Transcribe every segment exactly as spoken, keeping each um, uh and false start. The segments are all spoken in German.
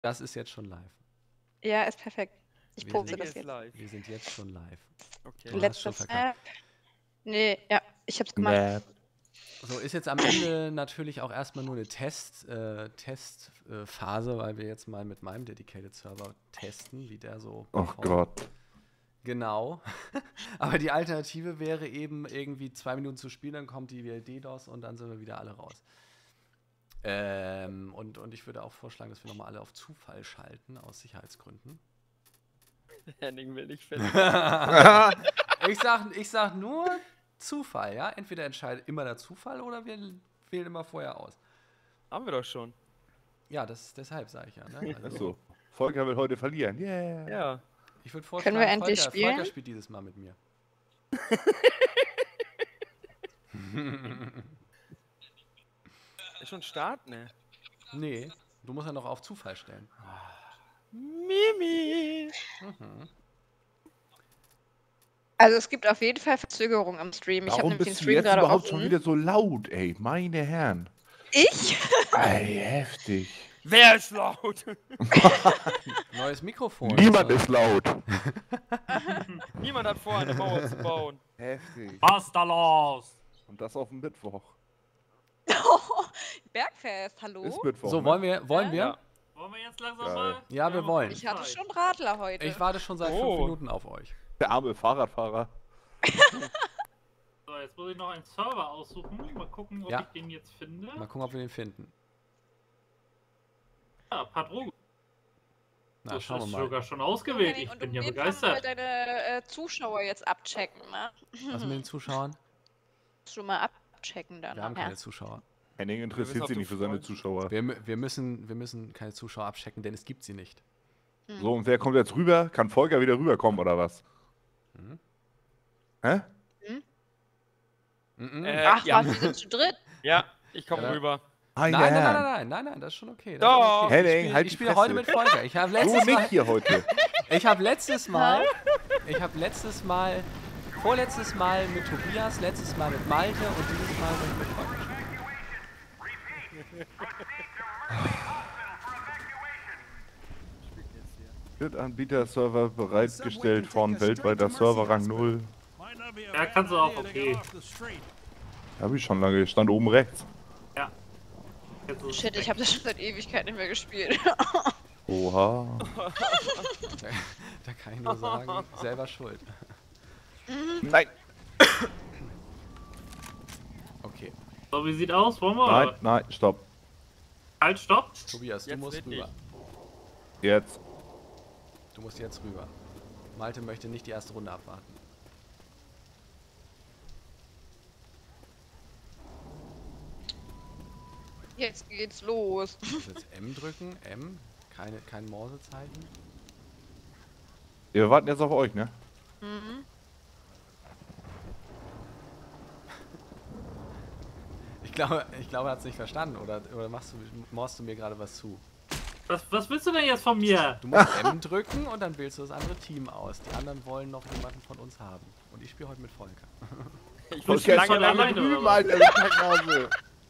Das ist jetzt schon live. Ja, ist perfekt. Ich Wir poste sind das jetzt. live. Wir sind jetzt schon live. Okay. Du hast Letzte schon verkackt. Snap. Nee, ja, ich hab's gemacht. Nap. So, ist jetzt am Ende natürlich auch erstmal nur eine Test, äh, Testphase, weil wir jetzt mal mit meinem Dedicated Server testen, wie der so Oh performt. Gott. Genau. Aber die Alternative wäre eben irgendwie zwei Minuten zu spielen, dann kommt die DDoS und dann sind wir wieder alle raus. Ähm, und, und ich würde auch vorschlagen, dass wir nochmal alle auf Zufall schalten, aus Sicherheitsgründen. Henning will nicht finden. ich, sag, ich sag nur Zufall, ja? Entweder entscheidet immer der Zufall oder wir wählen immer vorher aus. Haben wir doch schon. Ja, das deshalb sage ich ja. Ne? Also, Achso. Volker will heute verlieren. Yeah. Ja. ich würde vorschlagen, Können wir endlich Volker, spielen? Volker spielt dieses Mal mit mir. Ist schon Start? Ne. Nee, du musst ja noch auf Zufall stellen. Mimi. Mhm. Also es gibt auf jeden Fall Verzögerung am Stream. Ich habe Warum nämlich den bist du Stream jetzt gerade überhaupt offen. schon wieder so laut, ey? Meine Herren. Ich? Ey, heftig. Wer ist laut? Neues Mikrofon. Niemand Also, ist laut. Niemand hat vor, eine Mauer zu bauen. Heftig. Was ist da los? Und das auf dem Mittwoch. Bergfest, hallo? Ist Mittwoch. So, ne? wollen wir? Wollen wir? Ja. Wollen wir jetzt langsam Geil. mal? Ja, wir haben wollen. Ich hatte Zeit. schon Radler heute. Ich warte schon seit Oh. fünf Minuten auf euch. Der arme Fahrradfahrer. So, jetzt muss ich noch einen Server aussuchen. Mal gucken, ob Ja. ich den jetzt finde. Mal gucken, ob wir den finden. Ja, Padrogo. Na, Das schauen wir ist mal. sogar schon ausgewählt. Henning, Ich und bin um ja den Fall mal begeistert. deine äh, Zuschauer jetzt abchecken, ne? Was mit den Zuschauern? Schon mal abchecken dann. Wir haben ja. keine Zuschauer. Henning Wir interessiert müssen sich auf nicht für du seine Freund- Zuschauer. Wir, mü- wir, müssen, wir müssen keine Zuschauer abchecken, denn es gibt sie nicht. So, und wer kommt jetzt rüber? Kann Volker wieder rüberkommen, oder was? Mhm. Hä? Mhm. Äh, Ach ja. was, wir sind zu dritt? Ja, ich komme Ja. rüber. Meine Nein, nein, nein, Herren. nein, nein, nein, nein, das ist schon okay. Das Doch. ist okay. Henning, ich spiele halt ich die spiele Fresse. heute mit Volker. Ich habe Du letztes nicht Mal, hier heute. ich habe letztes Mal, ich habe letztes Mal, vorletztes Mal mit Tobias, letztes Mal mit Malte und dieses Mal mit, mit Volker gespielt. Dritttanbieter-Server bereitgestellt von weltweiter Serverrang null. Ja, kannst du auch, okay. Hab ich schon lange. Stand oben rechts. Ja. Jetzt ist Shit, ich habe das schon seit Ewigkeit nicht mehr gespielt. Oha. Da, da kann ich nur sagen, selber schuld. Nein. Okay, So, wie sieht aus? Wollen wir? Nein, nein, stopp. Halt, stopp. Tobias, du Jetzt musst wirklich. rüber. Jetzt. Du musst jetzt rüber. Malte möchte nicht die erste Runde abwarten. Jetzt geht's los. Du musst jetzt M drücken, M, keine, kein Morsezeichen. Wir warten jetzt auf euch, ne? Mhm. Ich glaube, ich glaube, er hat es nicht verstanden, oder, oder machst du, morst du mir gerade was zu? Was, was willst du denn jetzt von mir? Du musst M drücken und dann wählst du das andere Team aus. Die anderen wollen noch jemanden von uns haben. Und ich spiele heute mit Volker. Ich will muss schon lange von lange alleine, drüben, oder was? Alter, du Kacknase.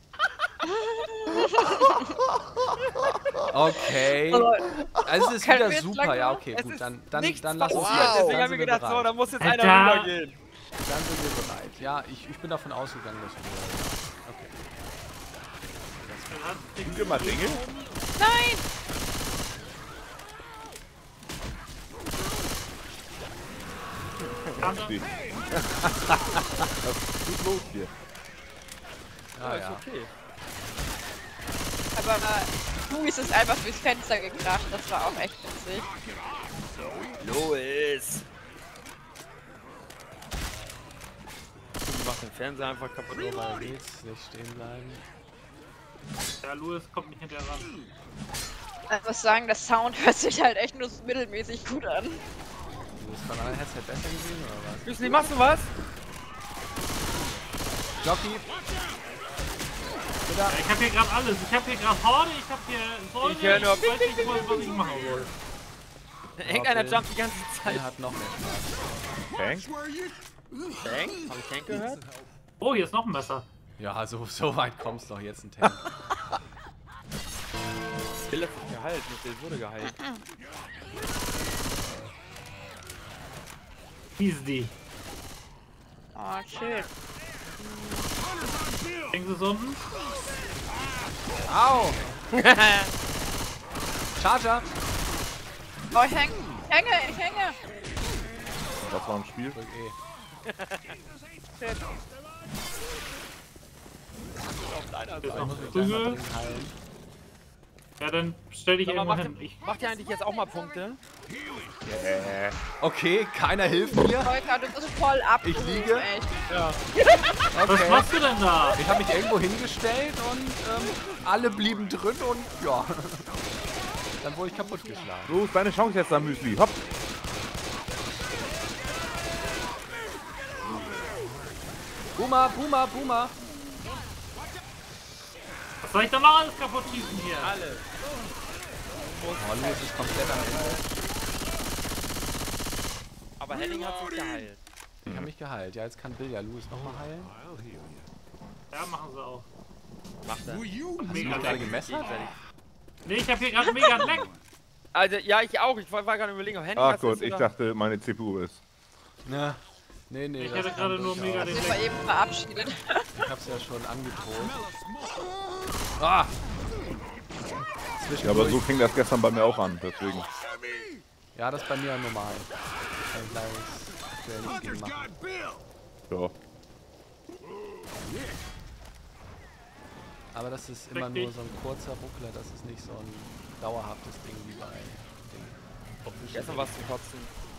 Okay. Oh, Also es ist Können wieder wir jetzt super, lange ja, machen? okay, Es gut, ist dann, dann, nichts dann lass uns passiert, jetzt. deswegen Dann haben wir sind wir gedacht, so, bereit. da muss jetzt Alter. einer rübergehen. Dann sind wir bereit. Ja, ich, ich bin davon ausgegangen, dass wir okay. Sind wir mal Dinge? nein! Steht. Was ist los hier? Ah, ist ja. okay. Aber äh, Luis ist einfach durchs Fenster gekracht. Das war auch echt witzig. Louis! Du machst den Fernseher einfach kaputt. So, weiter geht's, nicht stehen bleiben. Ja, Louis kommt nicht hinterher ran. Ich muss sagen, der Sound hört sich halt echt nur so mittelmäßig gut an. Du bist von einem Headset besser gesehen, oder was? Müsli, machst du was? Jockey! Ja, ich hab hier gerade alles. Ich hab hier gerade Horde, ich hab hier Säule. Ich hör nur ich weiß nicht, was, was ich machen soll. Irgendeiner jumpt die ganze Zeit. Er hat noch mehr Spaß. Tank? Tank? Hab ich Tank gehört? Oh, hier ist noch ein Messer. Ja, so, so weit kommst du doch jetzt ein Tank. Bill hat sich geheilt, nicht Bill wurde geheilt. Easy. Oh, chill. Bringen Sie es unten? Au! Charger! Oh, ich häng, ich hänge, ich hänge. Das war ein Spiel. Drück E. Ist noch Muss ein mich gleich mal Prügel. dringend heilen. Ja, dann stell dich Sag mal, irgendwo macht, hin. ihr, Ich, macht ihr eigentlich jetzt auch mal Punkte? Äh, Okay, keiner hilft mir. Volker, du bist voll ab. Ich liege. Echt. Ja. was Okay. machst du denn da? Ich habe mich irgendwo hingestellt und ähm, alle blieben drin und ja. Dann wurde ich kaputt geschlagen. so ist deine Chance jetzt, am Müsli. Hopp. Boomer, Boomer, Boomer. Was soll ich da noch alles kaputt schießen hier? Alle. Oh, Louis ist komplett am Ende. Aber Henning hat sich geheilt. Ich habe mich geheilt. Ja, jetzt kann Bill ja Louis nochmal heilen. Ja, machen sie auch. Macht er. Hast du Mega mich gerade leck. gemessert? Nee, ich hab hier gerade mega leck. Also, ja, ich auch. Ich war war gerade überlegen, ob Henning Ach hat's Gott, jetzt ich oder- dachte, meine C P U ist. Ja. Nee, nee. Ich das hatte kann gerade nur durchaus. mega den Ich war Leck. eben verabschiedet. Ich hab's ja schon angedroht. Ah! Ja, aber so fing das gestern bei mir auch an, deswegen. Ja, das ist bei mir normal. Ein kleines Training machen. Ja. Aber das ist immer Richtig. nur so ein kurzer Ruckler, das ist nicht so ein dauerhaftes Ding wie bei Ding. Erstmal was zu kotzen.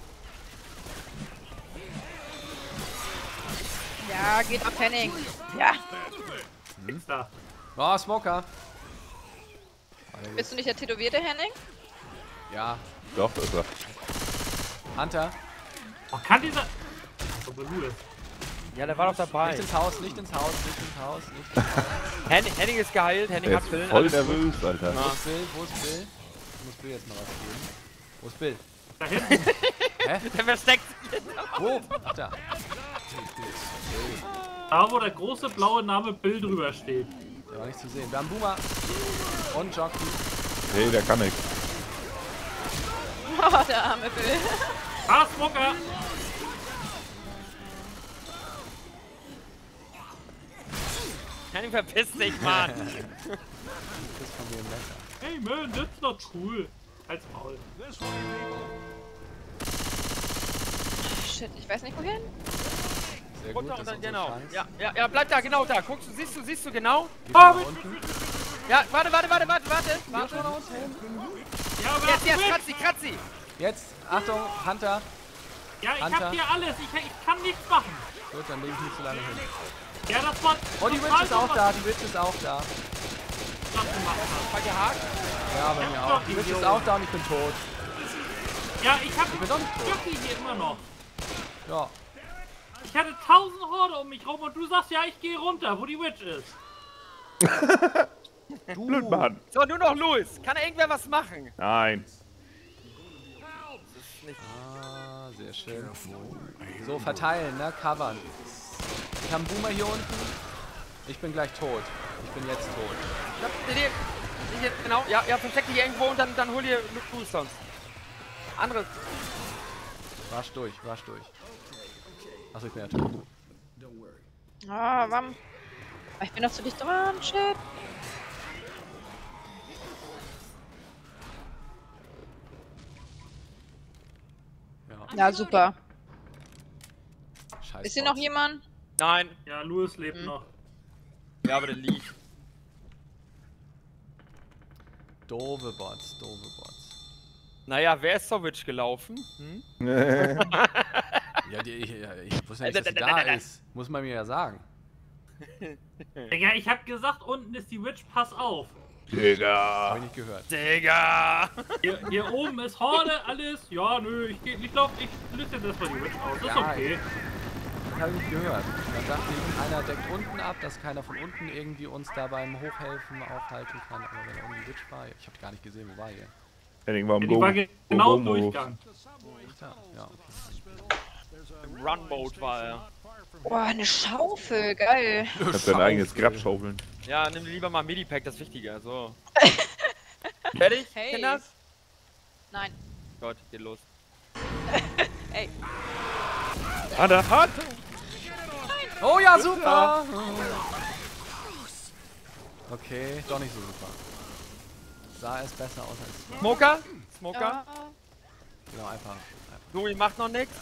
Ja, geht auf Henning. Ja. Nix da. Oh, Smoker! Bist du nicht der tätowierte Henning? Ja, Doch, das ist er. Hunter, Oh, kann dieser... So, Louis. Ja, der war doch dabei. nicht ins Haus, nicht ins Haus, nicht ins Haus, nicht ins Haus. Henning, Henning ist geheilt, Henning Der hat ist Pillen. voll alles gut. nervös, Alter. Wo ist Bill? Wo ist Bill? Ich muss Bill jetzt mal was geben. Wo ist Bill? Da hinten. Der versteckt sich. Wo? Ach da. Da, wo der große blaue Name Bill drüber steht. Der war nicht zu sehen. Wir haben Boomer und Jockey. Hey, der kann nichts. Oh, der arme Bill. Ah, Smoker! Henning, verpiss dich, Mann. Das ist von mir ein Messer. Hey man, that's not cool. Als Maul. Shit, ich weiß nicht wohin. Sehr gut, Runter das und dann ist unsere genau. Chance. Ja, ja, ja, bleib da, genau da. Guckst du, siehst du, siehst du genau? Geht nach unten. Ja, warte, warte, warte, warte, warte. Warte. Ja, aber Jetzt, jetzt, Quit. kratzi, kratzi. Jetzt, Achtung, Hunter. Ja, ich Hunter. hab hier alles. Ich, ich kann nichts machen. Gut, dann lege ich nicht so lange hin. Ja, das war... Oh, die total Witch ist auch dumm, da, was die Witch ist auch da. du das gemacht hast. War gehakt? Ja, bei mir auch. Die Witch ist auch da und ich bin tot. Ja, ich hab... Ich bin doch nicht tot. Jockey hier immer noch. Ja. Ich hatte tausend Horde um mich rum und du sagst, ja, ich gehe runter, wo die Witch ist. Du. Blöd, Mann. So, nur noch Louis. Kann irgendwer was machen? Nein. Ah, sehr schön. So, verteilen, ne? Covern. Ich habe einen Boomer hier unten. Ich bin gleich tot. Ich bin jetzt tot. Ja, nee, nee, nee, genau, ja, ja, versteck dich irgendwo und dann, dann hol dir Louis sonst. Andere. Wasch durch, wasch durch. Achso, ich bin ja tot. Ah, warum? Ich bin noch zu dicht dran, shit. Ja, Ja, super. scheiße. Ist hier noch jemand? Nein. Ja, Louis lebt Hm. noch. Ja, aber der liegt. Doofe Bots, doofe Bots. Naja, wer ist zur Witch gelaufen? Hm? Ja, die, ich, ja, ich wusste ja Äh, nicht, dass sie da- da- da da- da- ist. Muss man mir ja sagen. Digga, ich hab gesagt, unten ist die Witch, pass auf. Digga. Habe ich nicht gehört. Digga! Hier, hier oben ist Horde, alles. Ja, nö, ich, geh- ich glaub, ich löse jetzt erstmal die Witch aus. Das ist Ja, okay. Das habe ich nicht gehört. Dann dachte ich, einer deckt unten ab, dass keiner von unten irgendwie uns da beim Hochhelfen aufhalten kann. Aber wenn da unten die Witch war, ich habe gar nicht gesehen, wo war ihr? Henning war im Ja, die Go. war ge- genau im Go- Go- Durchgang. Ach da, ja, okay. Im Run-Mode war er. Boah, eine Schaufel, geil. Ich hab dein eigenes Grab schaufeln. Ja, nimm lieber mal Medipack, das ist wichtiger. So. Fertig? Hey. Kinders? Nein. Gott, geht los. Ey. An der Hand! Oh ja, super! Okay, doch nicht so super. Sah es besser aus als... Smoker? Smoker? Ja. Genau, einfach... einfach. Zoe macht noch nichts.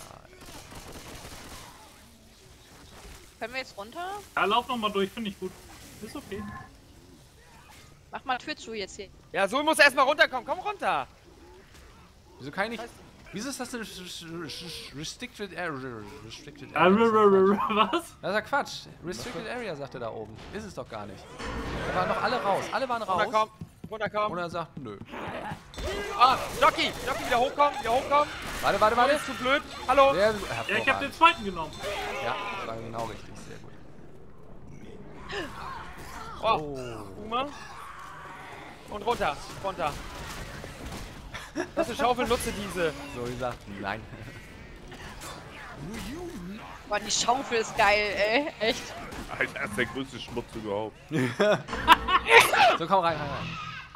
Können wir jetzt runter? Ja, lauf noch mal durch, finde ich gut. Ist okay. Mach mal Tür zu jetzt hier. Ja, Zoe muss erstmal runterkommen. Komm runter. Wieso kann ich nicht... Wieso ist das denn Restricted Area? Restricted Äh, Area? Was? Das ist ja Quatsch. Restricted Area, sagt er da oben. Ist es doch gar nicht. Da waren doch alle raus. Alle waren raus. Runterkommen. Runterkommen. Und er sagt, nö. Ah, Jockey. Jockey, wieder hochkommen. Wieder hochkommen. Warte, warte, warte. Ist zu blöd. Hallo. Sehr Ja, ich habe den hervorragend. zweiten genommen. Ja, das war genau richtig. Sehr gut. Oh. Uma. Und runter. Runter. Das ist eine Schaufel, nutze diese. So gesagt, nein. Boah, die Schaufel ist geil, ey. Echt. Alter, das ist der größte Schmutz überhaupt. So, komm rein, rein, rein.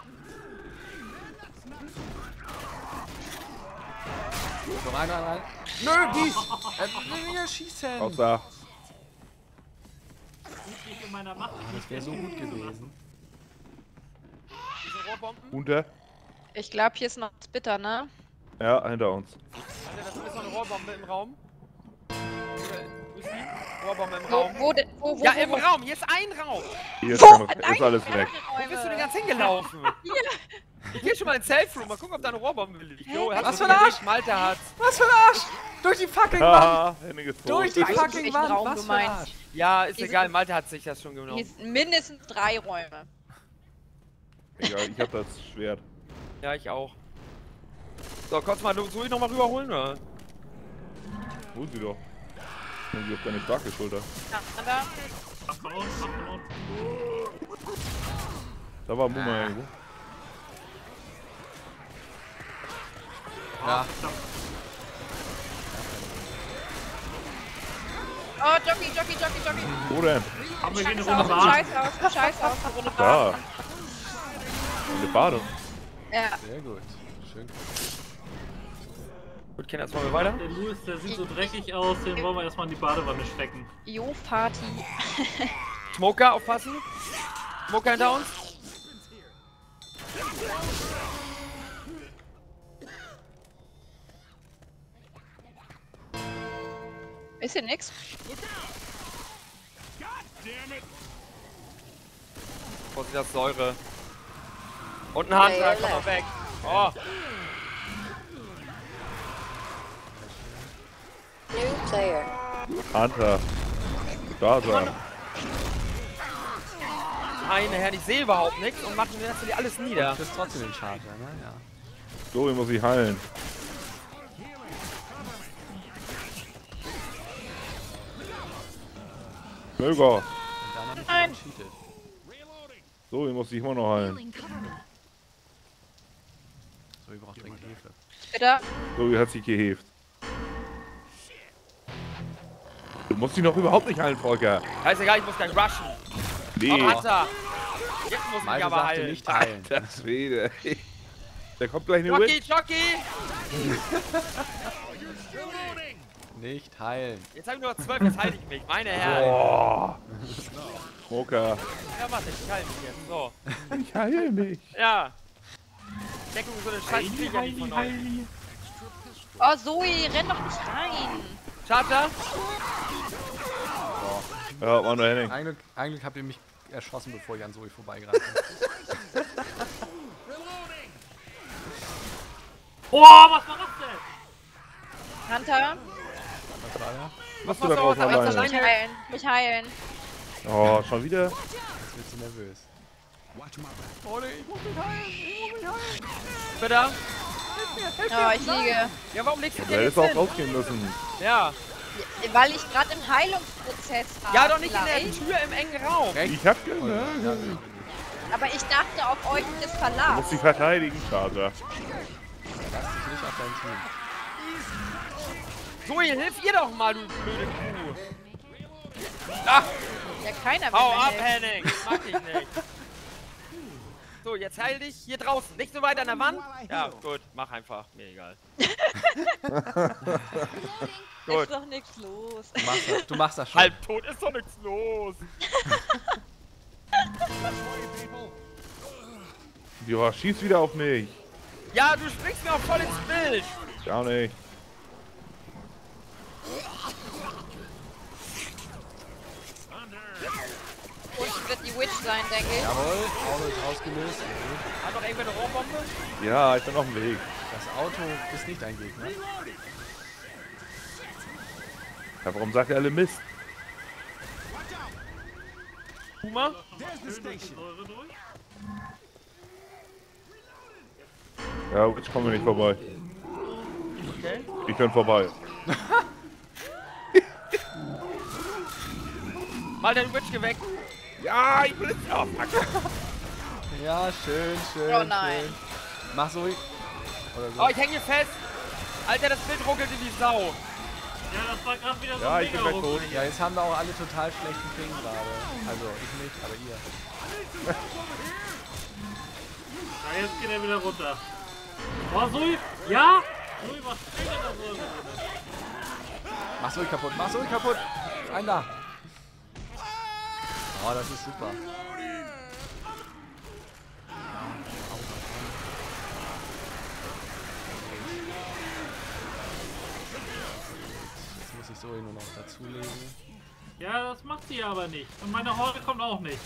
So, rein, rein, rein. Nö, die! Äh, wir schießen! Außer. Nicht in meiner Macht. Das wäre so gut gewesen. Diese Rohrbomben. Unter. Ich glaube, hier ist noch Spitter, ne? Ja, hinter uns. Alter, das ist noch eine Rohrbombe im Raum. Wo ist die? Rohrbombe im Wo, Raum. wo, de- wo, wo, Ja, wo, im wo? Raum. Hier ist ein Raum. Hier ist, Wo? kein, Nein, ist alles weg. Wo bist du denn ganz hingelaufen? Ich geh schon mal in den Safe Room. Mal gucken, ob da eine Rohrbombe liegt. Jo, er hat Was so für ein gelegt, Arsch? Malte hat. Was für ein Arsch! Durch die fucking Wand! Haha, Henning ist tot. Durch die Ich weiß nicht, fucking welchen Wand! Raum Was du für ein meinst. Arsch! Ja, ist Hier egal. sind- Malte hat sich das schon Hier genommen. sind mindestens drei Räume. Egal, ich hab das Schwert. Ja, ich auch. So, kannst du mal Zoe noch mal rüberholen, oder? Hol sie doch. Nimm sie auf deine starke Schulter. Ja, da. Mach von unten, mach von unten. Da war Muma irgendwo. Ja, Oh, Jockey, Jockey, Jockey, Jockey. Wo denn? Haben wir hier eine Scheiß Runde aus, Bahn? scheiß aus, scheiß aus, eine Runde Da. Bahn. Eine Bade. Ja. sehr gut. Schön. Gut, Kinder, jetzt wollen wir weiter. Der Louis, der sieht so dreckig aus, den wollen wir erstmal in die Badewanne stecken. Jo, Party. Smoker, aufpassen. Smoker hinter uns. Ist hier nix? Vorsicht, das Säure. Und ein Hunter, komm mal weg. Oh, New player. Hunter. Da sein. meine Herren, ich sehe überhaupt nichts und machen mir natürlich alles nieder. Du bist trotzdem den Charger, ne? Ja. So, ich muss ich heilen. Möger. Und dann hab ich Nein. ihn cheatet. So, ich muss dich immer noch heilen. So, ihr braucht dringend Hilfe. Bitte. So, wie hat sich geheft. Du musst dich noch überhaupt nicht heilen, Volker. Scheißegal, ich muss gleich rushen. Nee. Oh, Hunter. Jetzt muss ich Malte aber sagte heilen. nicht heilen. Das Schwede. Da kommt gleich eine Jockey, Witch. Jockey! Nicht heilen. Jetzt habe ich nur zwölf, jetzt heile ich mich. Meine Herren. Boah. Smoker. Ja, warte, ich heile mich jetzt. So. Ich heile mich. Ja. Deckung so eine scheiß Krieger nicht von euch. Oh, Zoe, renn doch nicht rein. Charger? Ja, war nur Henning. Ein Glück, ein Glück habt ihr mich erschossen, bevor ich an Zoe vorbeigerannt bin. Oh, was war das denn? Hunter, Was war da? Machst du da draußen was- was- alleine? mich heilen. Mich heilen. Oh, schon wieder? Jetzt wird sie nervös. Oh nee, ich muss mich heilen, ich muss mich heilen. Bitte? Oh, ich liege. Ja, warum legst du Du dir hättest jetzt auch hin? rausgehen müssen. Ja. Weil ich gerade im Heilungsprozess war. Ja, doch nicht in vielleicht. der Tür im engen Raum. Recht? Ich hab Oh, gemerkt. ja, Du Aber ich dachte auf euch das Verlass. musst dich verteidigen, Charger. lass dich nicht auf dein Team. Zoe, hilf ihr doch mal, du blöde Kuh. Ja, keiner will Hau mir ab, helfen. Henning. Das mag ich nicht. So, jetzt heil dich hier draußen. Nicht so weit an der Wand. Ja, gut. Mach einfach. Mir egal. Gut. Ist doch nichts los. Du machst das, du machst das schon. Halbtot ist doch nichts los. Ja, schieß wieder auf mich. Ja, du springst mir auch voll ins Bild. Gar nicht. Unten wird die Witch sein, denke ich. Jawohl, Auto ist ausgelöst. Hat noch irgendwer eine Rohrbombe? Ja, ich bin auf dem Weg. Das Auto ist nicht ein Gegner. Ja, warum sagt ihr alle Mist? Puma? Säure durch. Ja, jetzt kommen wir nicht vorbei. Okay. Ich bin vorbei. Mal den Witch geweckt. Ja, ich bin jetzt... Oh, fuck. Ja, schön, schön. Oh nein. Schön. Mach so. Oder so. Oh, ich häng hier fest. Alter, das Bild ruckelt wie die Sau. Ja, das war gerade wieder so Ja, ein ich bin mega gleich tot. Ruckl. Ja, jetzt haben wir auch alle total schlechten Ping gerade. Also ich nicht, aber ihr. Ja, jetzt geht er wieder runter. Oh, Sui! Ja! Sui, was steht denn da so? Mach so kaputt, mach so kaputt. Ein da. Oh, das ist super. Jetzt muss ich so nur noch dazulegen. Ja, das macht sie aber nicht. Und meine Horde kommt auch nicht.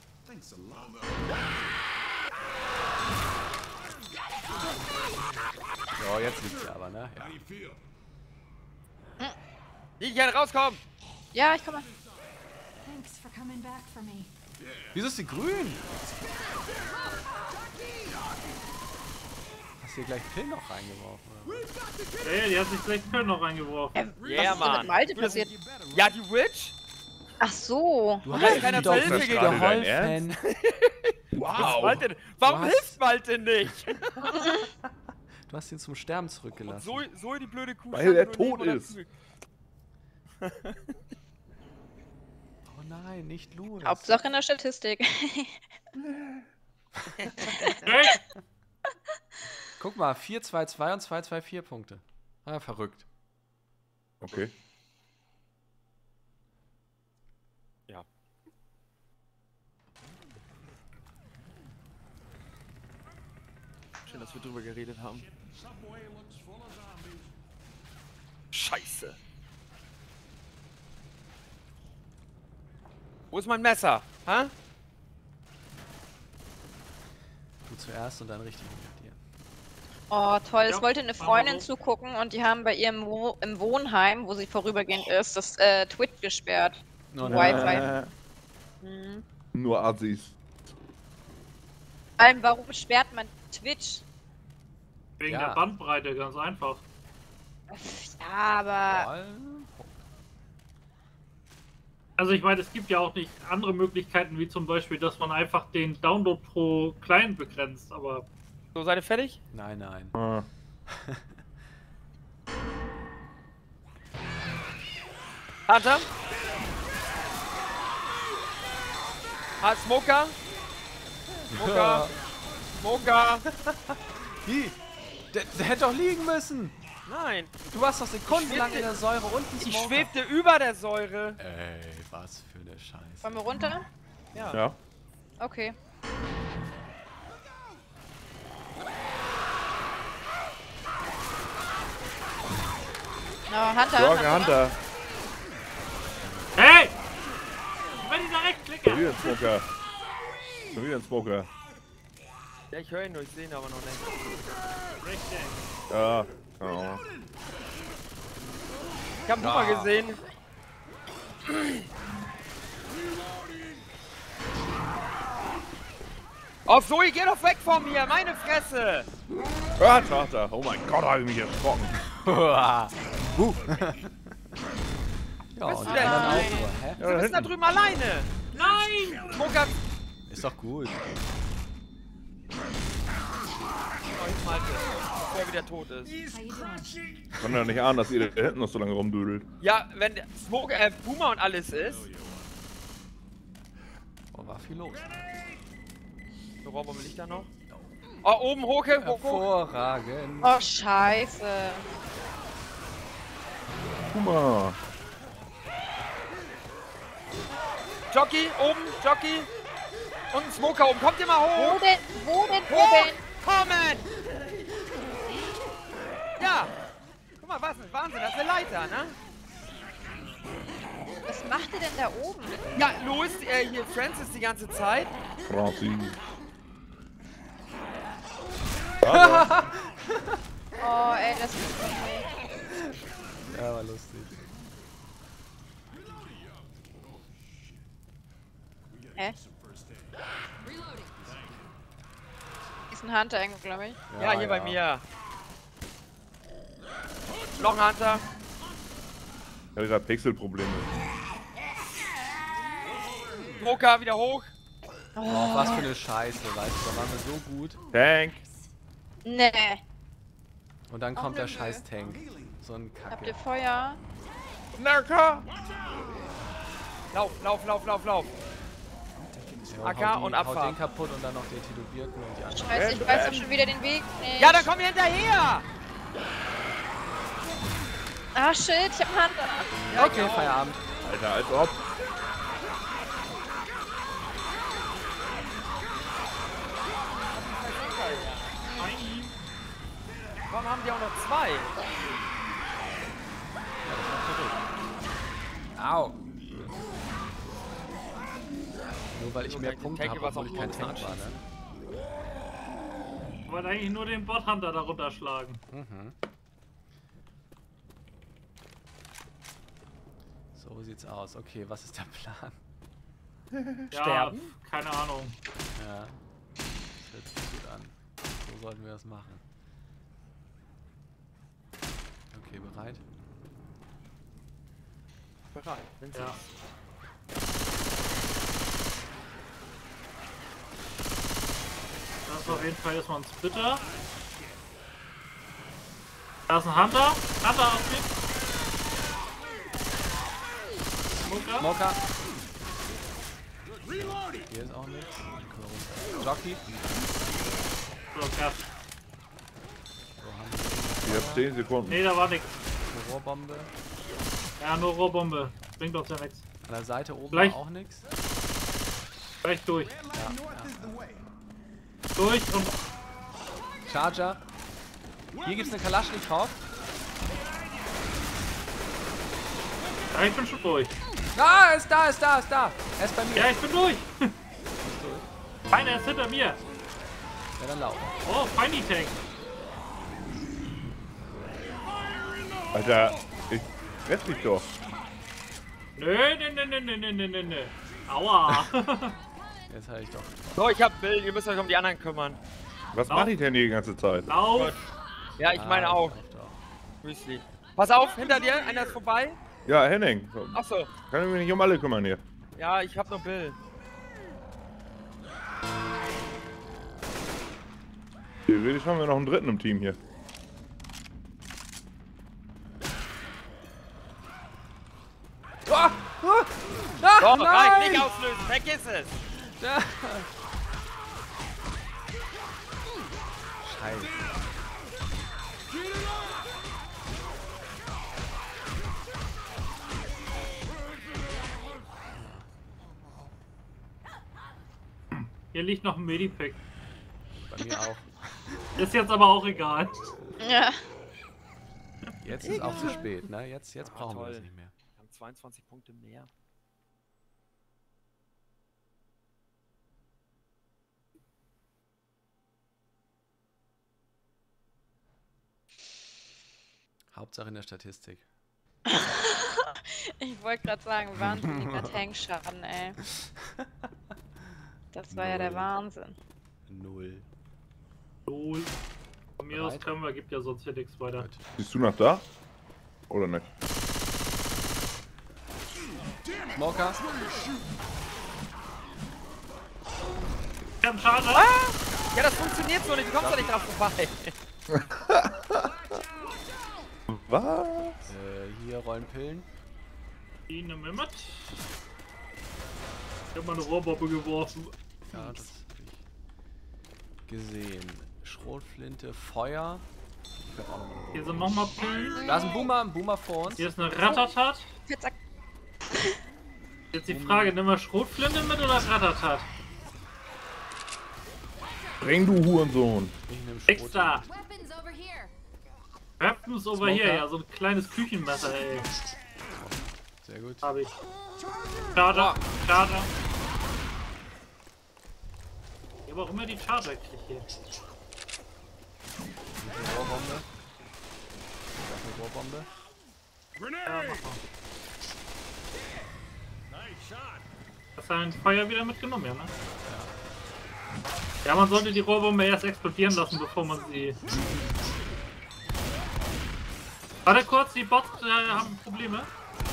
So, jetzt liegt sie aber, ne? Ja. Ich kann rauskommen. Ja, ich komme mal. Thanks for coming back for me. Wieso ist sie grün? Hast du hier gleich Pill noch reingeworfen? Oder? Ja, ja, die hat sich gleich Köln noch reingeworfen. Äh, was Yeah, ist denn Mann. mit Malte Du, das- passiert? Ja, die Witch? Ach so. Du Hat hast keiner ihm doch zur Hilfe nicht gegangen. geholfen. Wow. Malte, warum Du hast- hilft Malte nicht? Du hast ihn zum Sterben zurückgelassen. So, so die blöde Kuh. Weil er stand nur tot neben ist. oder- Oh nein, nicht Louis. Hauptsache in der Statistik. Hey! Guck mal, vier zwei zwei und zwei zwei vier Punkte. Ah, verrückt. Okay. Ja. Schön, dass wir drüber geredet haben. Scheiße. Wo ist mein Messer? Hä? Du zuerst und dann richtig mit dir. Oh, toll. Es Ja, wollte eine machen wir Freundin so. zugucken und die haben bei ihrem Wo im Wohnheim, wo sie vorübergehend ist, das äh, Twitch gesperrt. No, Die no. Wi-Fi. Mhm. Nur Assis. Vor allem, warum sperrt man Twitch? Wegen Ja. der Bandbreite, ganz einfach. Ja, aber Voll. Also ich meine, es gibt ja auch nicht andere Möglichkeiten, wie zum Beispiel, dass man einfach den Download pro Client begrenzt, aber So, seid ihr fertig? Nein, nein. Ah. Hunter? Ah, Smoker? Smoker? Smoker? Wie? Der, der hätte doch liegen müssen. Nein. Du warst doch sekundenlang schwebte- in der Säure unten. Ich Smoker. schwebte über der Säure. Ey, was für eine Scheiße. wollen wir runter? Ja. Ja. Okay. No, Hunter, Sorge, Hunter. Hunter. hey! Wenn ich da rechts Schon klicke! wieder ein Smoker. Schon wieder ein Smoker. Ja, ich höre ihn nur, ich sehe ihn aber noch nicht. Richtig. Ja. Keine Ahnung. Ich hab Puma Ja. gesehen. Auf Zoe, geh doch weg von mir, meine Fresse! Ah, Vater. Oh mein Gott, hab ich mich erschrocken. Uah. Huh. Ja, Bist und du die denn? anderen auch Nein. nur. Hä? Ja, Wir da müssen da hinten. drüben alleine! Nein! Smoker! Ist doch gut. Oh, ich Malte, bevor er wieder tot ist. How you doing? Ich kann ja nicht ahnen, dass ihr da hinten noch so lange rumdödelt. Ja, wenn der Smoker, äh, Puma und alles ist. Oh, war viel los. Eine Rohrbombe liegt da noch. Oh, oben hoch, hoch, hoch. Hervorragend. Oh, scheiße. Guck mal. Jockey, oben, Jockey. Und ein Smoker oben. Kommt ihr mal Wo hoch? denn? Wo denn? Wo Hoch! denn? Kommen! Ja! Guck mal, was ist Wahnsinn, das ist eine Leiter, ne? Was macht ihr denn da oben? Ja, Louis, äh, hier Francis die ganze Zeit. Franzi. Oh, ey, das ist doch nicht. Ja, war lustig. Hä? Ist ein Hunter irgendwo, glaube ich. Ja, hier bei mir. Noch ein Hunter. Ich habe gerade Pixelprobleme. Smoker wieder hoch. Oh, was für eine Scheiße, weißt du, da waren wir so gut. Tank. Nee. Und dann Ach, kommt der nö. scheiß Tank. So ein Habt Kacke. ihr Feuer? Narka. Lauf, lauf, lauf, lauf, lauf. Ja, A K hau die- und hau Abfahrt. den kaputt und dann noch den Tilubierten und die anderen. Scheiße, ich weiß doch schon wieder den Weg nicht. Ja, dann komm wir hinterher. Ah, shit, ich hab einen Hunter. Ja, Okay, genau. Feierabend. Alter, als ob. Warum haben die auch noch zwei? Au. Nur weil ich mehr den Punkte Tank habe, obwohl übers ich kein Monster Tank war, ne? Ich wollte eigentlich nur den Bot-Hunter da runterschlagen. Mhm. So sieht's aus. Okay, was ist der Plan? Ja, Sterben? keine Ahnung. Ja. Das hört sich gut an. So sollten wir das machen. Okay, bereit? Bereit. Wenn Ja. Das ist auf jeden Fall erstmal ein Splitter. Da ist ein Hunter. Hunter auf mich. Smoker. Smoker. Hier ist auch nichts. Jockey. So, Gas. So haben wir Ich hab zehn Sekunden. Nee, da war nichts. eine Rohrbombe. Ja, nur Rohrbombe. Bringt uns ja nichts. An der Seite oben Gleich. auch nichts. Gleich durch. Ja, ja. Durch und. Charger. Hier gibt's eine Kalaschnikow. Ja, ich bin schon durch. Ah, ist da, ist da, ist da. Er ist bei mir. Ja, ich bin durch. Feiner ist hinter mir. Ja, dann lauf. Oh, Feini Tank. Alter, ich rette dich doch. Nö, nö, nö, nö, nö, nö, nö, nö, nö. Aua. Jetzt habe ich doch. So, ich hab Bill, ihr müsst euch um die anderen kümmern. Was Lauf. mache ich denn die ganze Zeit? Lauf. Ja, ich meine Ah, auch. lauf doch. Müsli. Pass auf, hinter dir, einer ist vorbei. Ja, Henning. Achso. Kann ich mich nicht um alle kümmern hier. Ja, ich hab nur Bill. Theoretisch haben wir noch einen dritten im Team hier. Ah, ah, ah, Doch, nein! reicht, nicht auslösen, vergiss es. Ja. Scheiße. Hier liegt noch ein Medipack. Bei mir auch. Ist jetzt aber auch egal. Ja. Jetzt ist auch zu spät, ne? Jetzt, jetzt Ah, brauchen wir toll. das nicht mehr. Wir haben zweiundzwanzig Punkte mehr. Hauptsache in der Statistik. Ich wollte gerade sagen, wahnsinniger Tankschaden, ey. Das war ja der Null. Wahnsinn. Null. Lol. Von mir aus Bereit? können wir, gibt ja sonst hier nichts weiter. Gut. Bist du noch da? Oder nicht? Smoker. Ich hab einen Schaden. Ah! Ja, das funktioniert so nicht, du kommst doch nicht drauf vorbei. Was? Äh, hier rollen Pillen. Die nimm mit. Ich hab mal eine Rohrbombe geworfen. Ja, das hab ich. gesehen. Schrotflinte, Feuer. Ich hab auch noch mal- Hier sind nochmal Pillen. Da ist ein Boomer, ein Boomer vor uns. Hier ist eine Ratatat. Fettsack. Jetzt die Frage, nimm mal Schrotflinte mit oder Ratatat? Bring du Hurensohn. Ich nehm Schrot. Extra. Weapons over here. Weapons over Smoker. here. Ja, so ein kleines Küchenmesser, ey. Sehr gut. Hab ich. Charger. Charger. Ich hab auch immer die Charger krieg hier. Eine Rohrbombe. Das ist eine Rohrbombe. Ja, mach mal. Hast du ein Feuer wieder mitgenommen, ja, ne? Ja, man sollte die Rohrbombe erst explodieren lassen, bevor man sie... Warte kurz, die Bots äh, haben Probleme.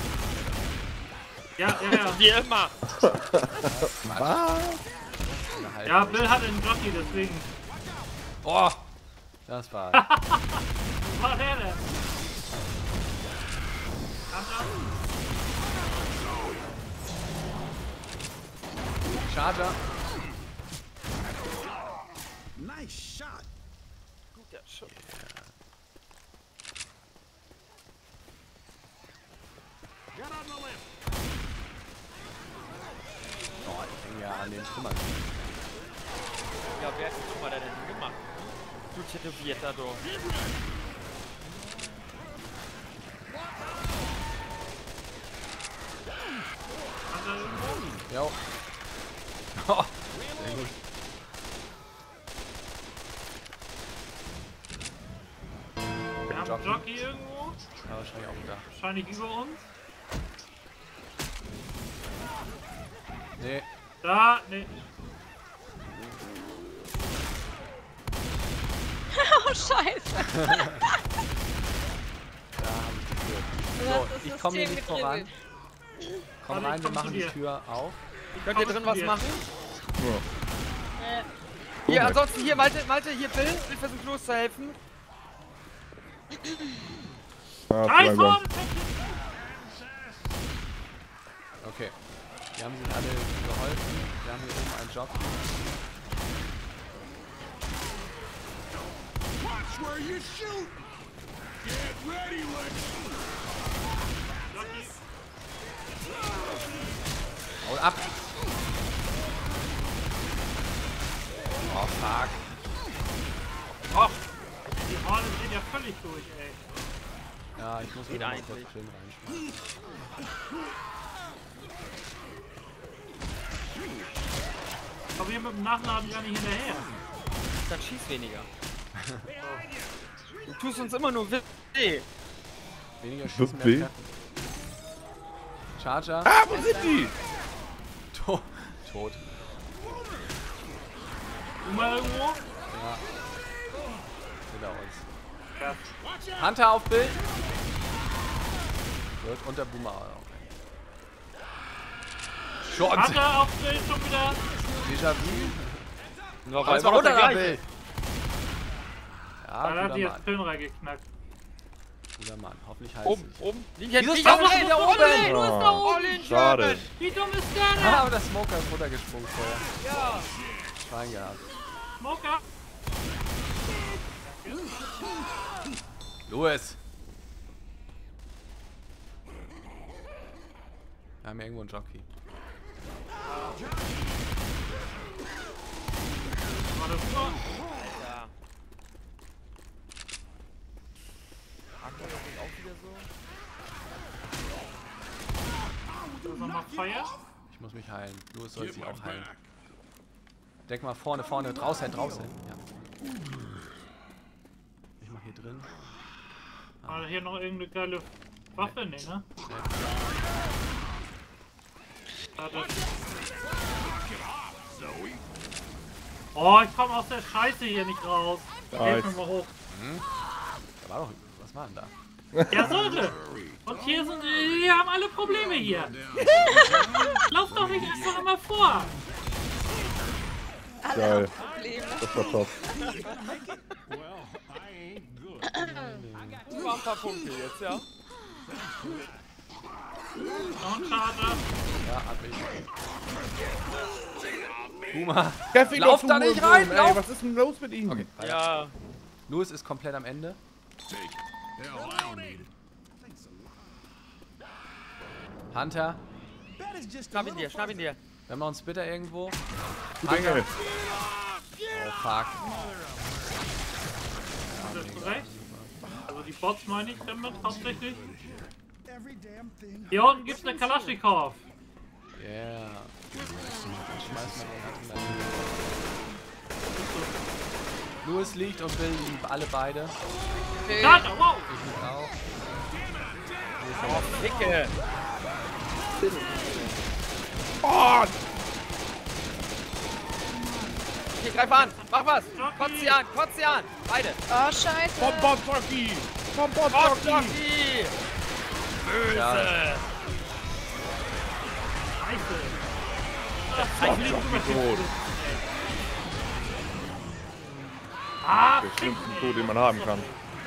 Ja, ja, ja. Wie immer. Eine halbe. Ja, Bill hat einen Jockey, deswegen. Oh! Das war. Was war der denn? Hunter? Charger. Guter Schuss. Oh, ich hänge ja an den Trümmern. Ja, wer hat den Trümmer denn gemacht? Du Tätowierter, du. Hunter irgendwo? Jo. Oh, sehr gut. Wir haben einen Jockey irgendwo. Ja, wahrscheinlich auch da. Wahrscheinlich über uns. Nee. Da, ne. Oh, scheiße. Da habe ich geführt. So, Das ich System komme hier nicht gedribbelt. voran. Komm Warte, ich rein, wir komm zu machen die dir. Tür auf. Könnt ihr drin was machen? Ja. Äh, Hier, ansonsten hier, Malte, Malte, hier, Bill. Bill versucht loszuhelfen. Ah, Drei langsam. vorne! Okay. Die haben sich alle geholfen. Wir haben hier oben einen Job. Hau ab! Oh fuck. Och, die Horde sind ja völlig durch, ey. Ja, ich muss Geht mir noch mal eigentlich. kurz Film reinschmeißen. Aber wir mit dem Nachladen gar nicht hinterher. Dann schieß weniger. Du tust uns immer nur weh. Weniger schießen, weh. mehr treffen. Charger. Ah, wo sind die? To tot. Du mal irgendwo? Ja. Hinter uns. Ja. Hunter auf Bild. Wird unter Boomer auch. Schon. Hunter auf Bild schon wieder. Déjà-vu. Nur Aber weil es war wir unter doch der Bild. Da Ja, hat guter die Mann. das Pillen reingeknackt. Guter Mann. Hoffentlich heißt Oben, es. oben. Linken, Wieso ist linken, das linken, da oben? Olli, du bist da Oh, oben. schade. Wie dumm ist der denn? Ah, aber der Smoker ist runtergesprungen vorher. Ja. Schwein gehabt. Smoker. Louis. Wir haben hier irgendwo einen Jockey. War das nur? Ja. Aktuell ist auch wieder so. Da ist nochmal Feuer. Ich muss mich heilen. Louis soll sich auch heilen. Denk mal vorne, vorne. Draußen, draußen. Ja. Ich mach hier drin. War hier noch irgendeine geile Waffe? Nee, ne? Warte. Oh, ich komme aus der Scheiße hier nicht raus. Hilf mir mal hoch. Da war doch. Was war denn da? Ja, sollte. Und hier sind, wir haben alle Probleme hier. Lauf doch nicht einfach immer vor. alle Geil. haben Probleme. Das war top. Du ein paar Punkte jetzt, ja? Noch ein Charger. Ja, hab ich. Boomer. Treff ihn Lauf doch, da du nicht Hurensohn, rein, ey, lauf! was ist denn los mit ihm? Okay, weiter. Ja. Louis ist komplett am Ende. Hunter, Schnapp ihn dir, schnapp ihn dir. wir haben noch einen Spitter irgendwo. Gut, Engel. Oh, fuck. Das ist korrekt. Also die Bots meine ich damit hauptsächlich. Hier unten gibt's eine Kalaschnikow. Yeah. Schmeiß mal den Atem da. Louis liegt und Bill liegen alle beide. Karte, wow! Ich lieg auch. Oh, Ficke. Oh, Okay, greif an. Mach was. Kotz sie an, kotz sie an. Beide. Oh, scheiße. Bombardjockey! Oh, Bombardjockey! Jockey. Ja. Böse. Tot. Ah, Der schlimmste Tod, den man haben kann.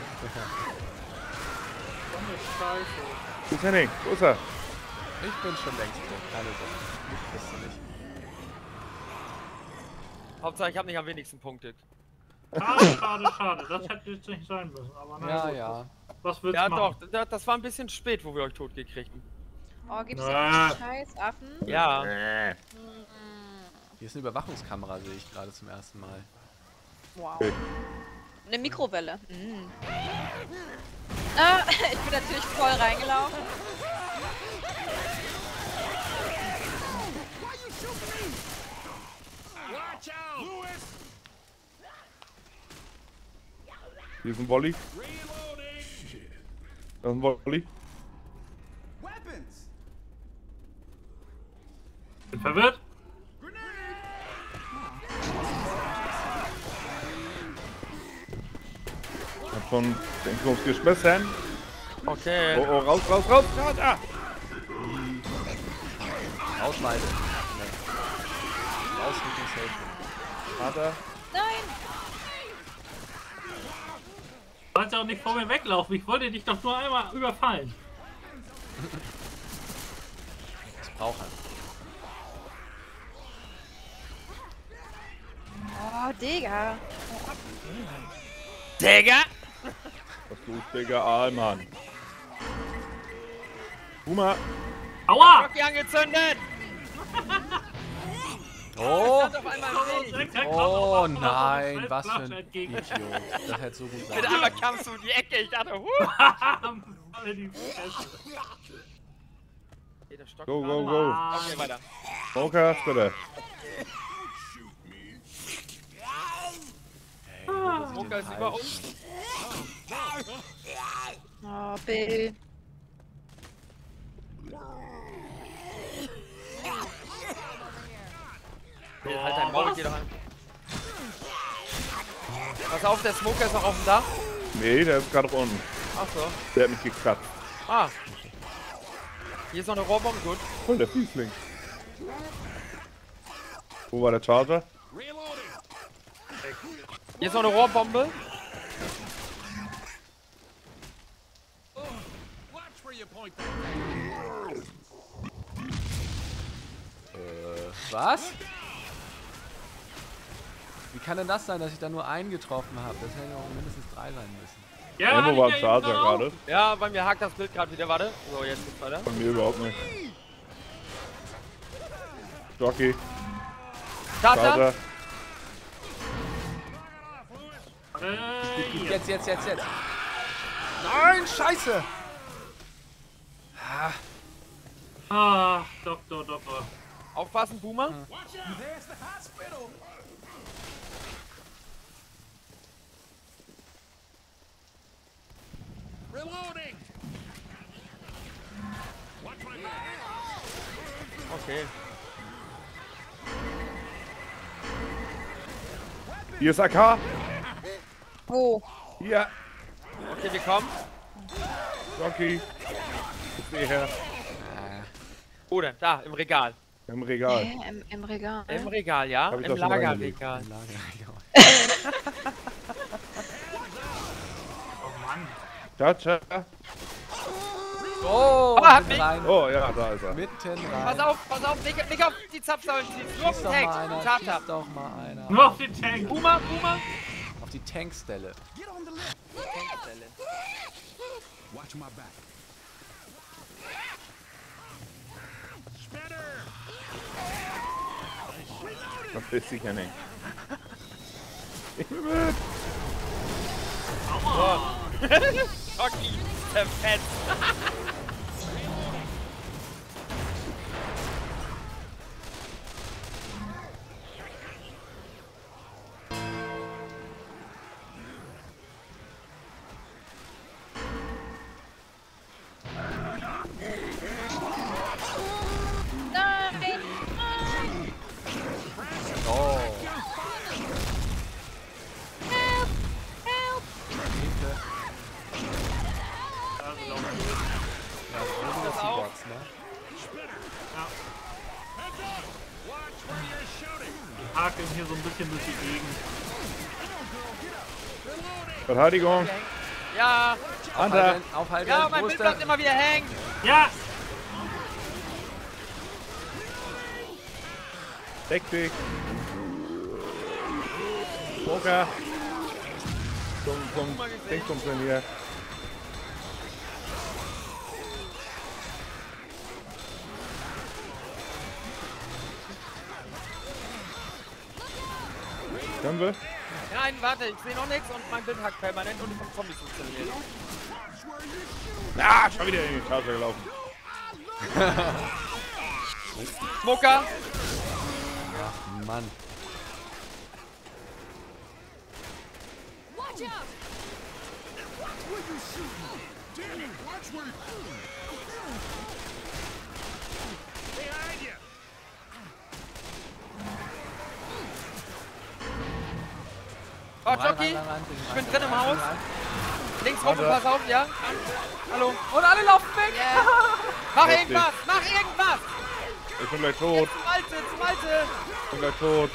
Wo ist Henning? Wo ist er? Ich bin schon längst tot. Keine Sorge. Ich wüsste nicht. Hauptsache, ich habe nicht am wenigsten Punkte. schade, schade, schade. Das hätte jetzt nicht sein müssen. Aber nein, Ja, gut. ja. Was willst Ja, du doch. machen? Das, das war ein bisschen spät, wo wir euch tot gekriegt haben. Oh, gibt's Äh. da Scheißaffen? Ja. Äh. Hier ist eine Überwachungskamera, sehe ich gerade zum ersten Mal. Wow. Okay. Eine Mikrowelle. Mm. Ah, ich bin natürlich voll reingelaufen. Hier ist ein Volley. Da ist ein Volley. Bin verwirrt. Ich hab schon den Knopf geschmissen. Okay. Oh, oh, raus, raus, raus. Ja, da. Ausschneiden. Raus mit dem Safe. Vater. Nein! Du sollst ja auch nicht vor mir weglaufen. Ich wollte dich doch nur einmal überfallen. Das braucht er. Oh, Digga. Digga! Was los, Digga? Ahlmann. Boomer. Aua! Jockey angezündet! Oh! Stand auf einmal wenig. Oh nein, was für ein Idiot. Das hätte so gut sein Mit können. einmal kamst du in die Ecke. Ich dachte, huh. Alle die Fresse. Okay, der Stock Go, gerade. go, go. Okay, weiter. Smoker, bitte. Smoker ist über uns. Oh, Bill. Bill, halt dein Maul, geh doch an. Pass auf, der Smoker ist noch auf dem Dach. Nee, der ist gerade unten. Ach so. Der hat mich gekratzt. Ah. Hier ist noch eine Rohrbombe, gut. Voll der Fiesling. Wo war der Charger? Hier ist noch eine Rohrbombe. Was? Wie kann denn das sein, dass ich da nur einen getroffen habe? Das hätten ja auch mindestens drei sein müssen. Ja, Irgendwo war ein hatte ich ja Charger eben auch. gerade. Ja, bei mir hakt das Bild gerade wieder. Warte. So, jetzt geht's weiter. Bei mir überhaupt nicht. Jockey, Starter. Charger. Äh, Jetzt, jetzt, jetzt, jetzt. Nein, scheiße! Ah, ah, Doktor, Doktor. Aufpassen, Boomer. Okay. Hier ist A K. Wo? Hier. Okay, wir kommen. Jockey. Ich sehe her. Oder, da, im Regal. Im Regal. Hä? Im, Im Regal? Im Regal, ja? Hab ich Im doch schon reingelegt. Lagerregal. im Lagerregal. Oh Mann. Charger. Oh, Ah, hat mitten mich. rein. Oh, ja, da ist er. Mitten rein. Pass auf, pass auf, nicht, nicht auf die Zapfsäulen ziehen. Nur auf Schieß den doch Tank. mal einer, Charter. schieß doch mal einer. Nur auf den Tank. Boomer, Boomer. Auf die Tankstelle. Tankstelle. Watch my back. Da fällt sich ja nicht. Ich bin mit. Rocky, zerfetzt. Nein! Oh. Help! Help! Linke. Ja, so Das sind auch. die Bots, ne? Die hakeln hier so ein bisschen durch die Gegend. Verteidigung. Ja, Hunter. Aufhalten, aufhalten. ja, Wo mein ist Bild der? bleibt immer wieder hängen. Ja! Deck dich. Poker. Zum, zum Ding funktioniert. Können wir? Nein, warte, ich sehe noch nichts und mein Bild hackt permanent und ich vom Zombies funktioniert. Ah, schon wieder in die Charger gelaufen. Smoker. Ja, Mann. Watch out! Oh, Rein, Jockey. rein, rein, rein, Ich bin rein, drin im rein, Haus. rein. Links rum, Warte. pass auf, ja? Hallo. Und alle laufen weg! Yeah. Mach Heftig. irgendwas, mach irgendwas. Ich bin gleich tot. Zum Alte, zum Alte. Ich bin gleich tot.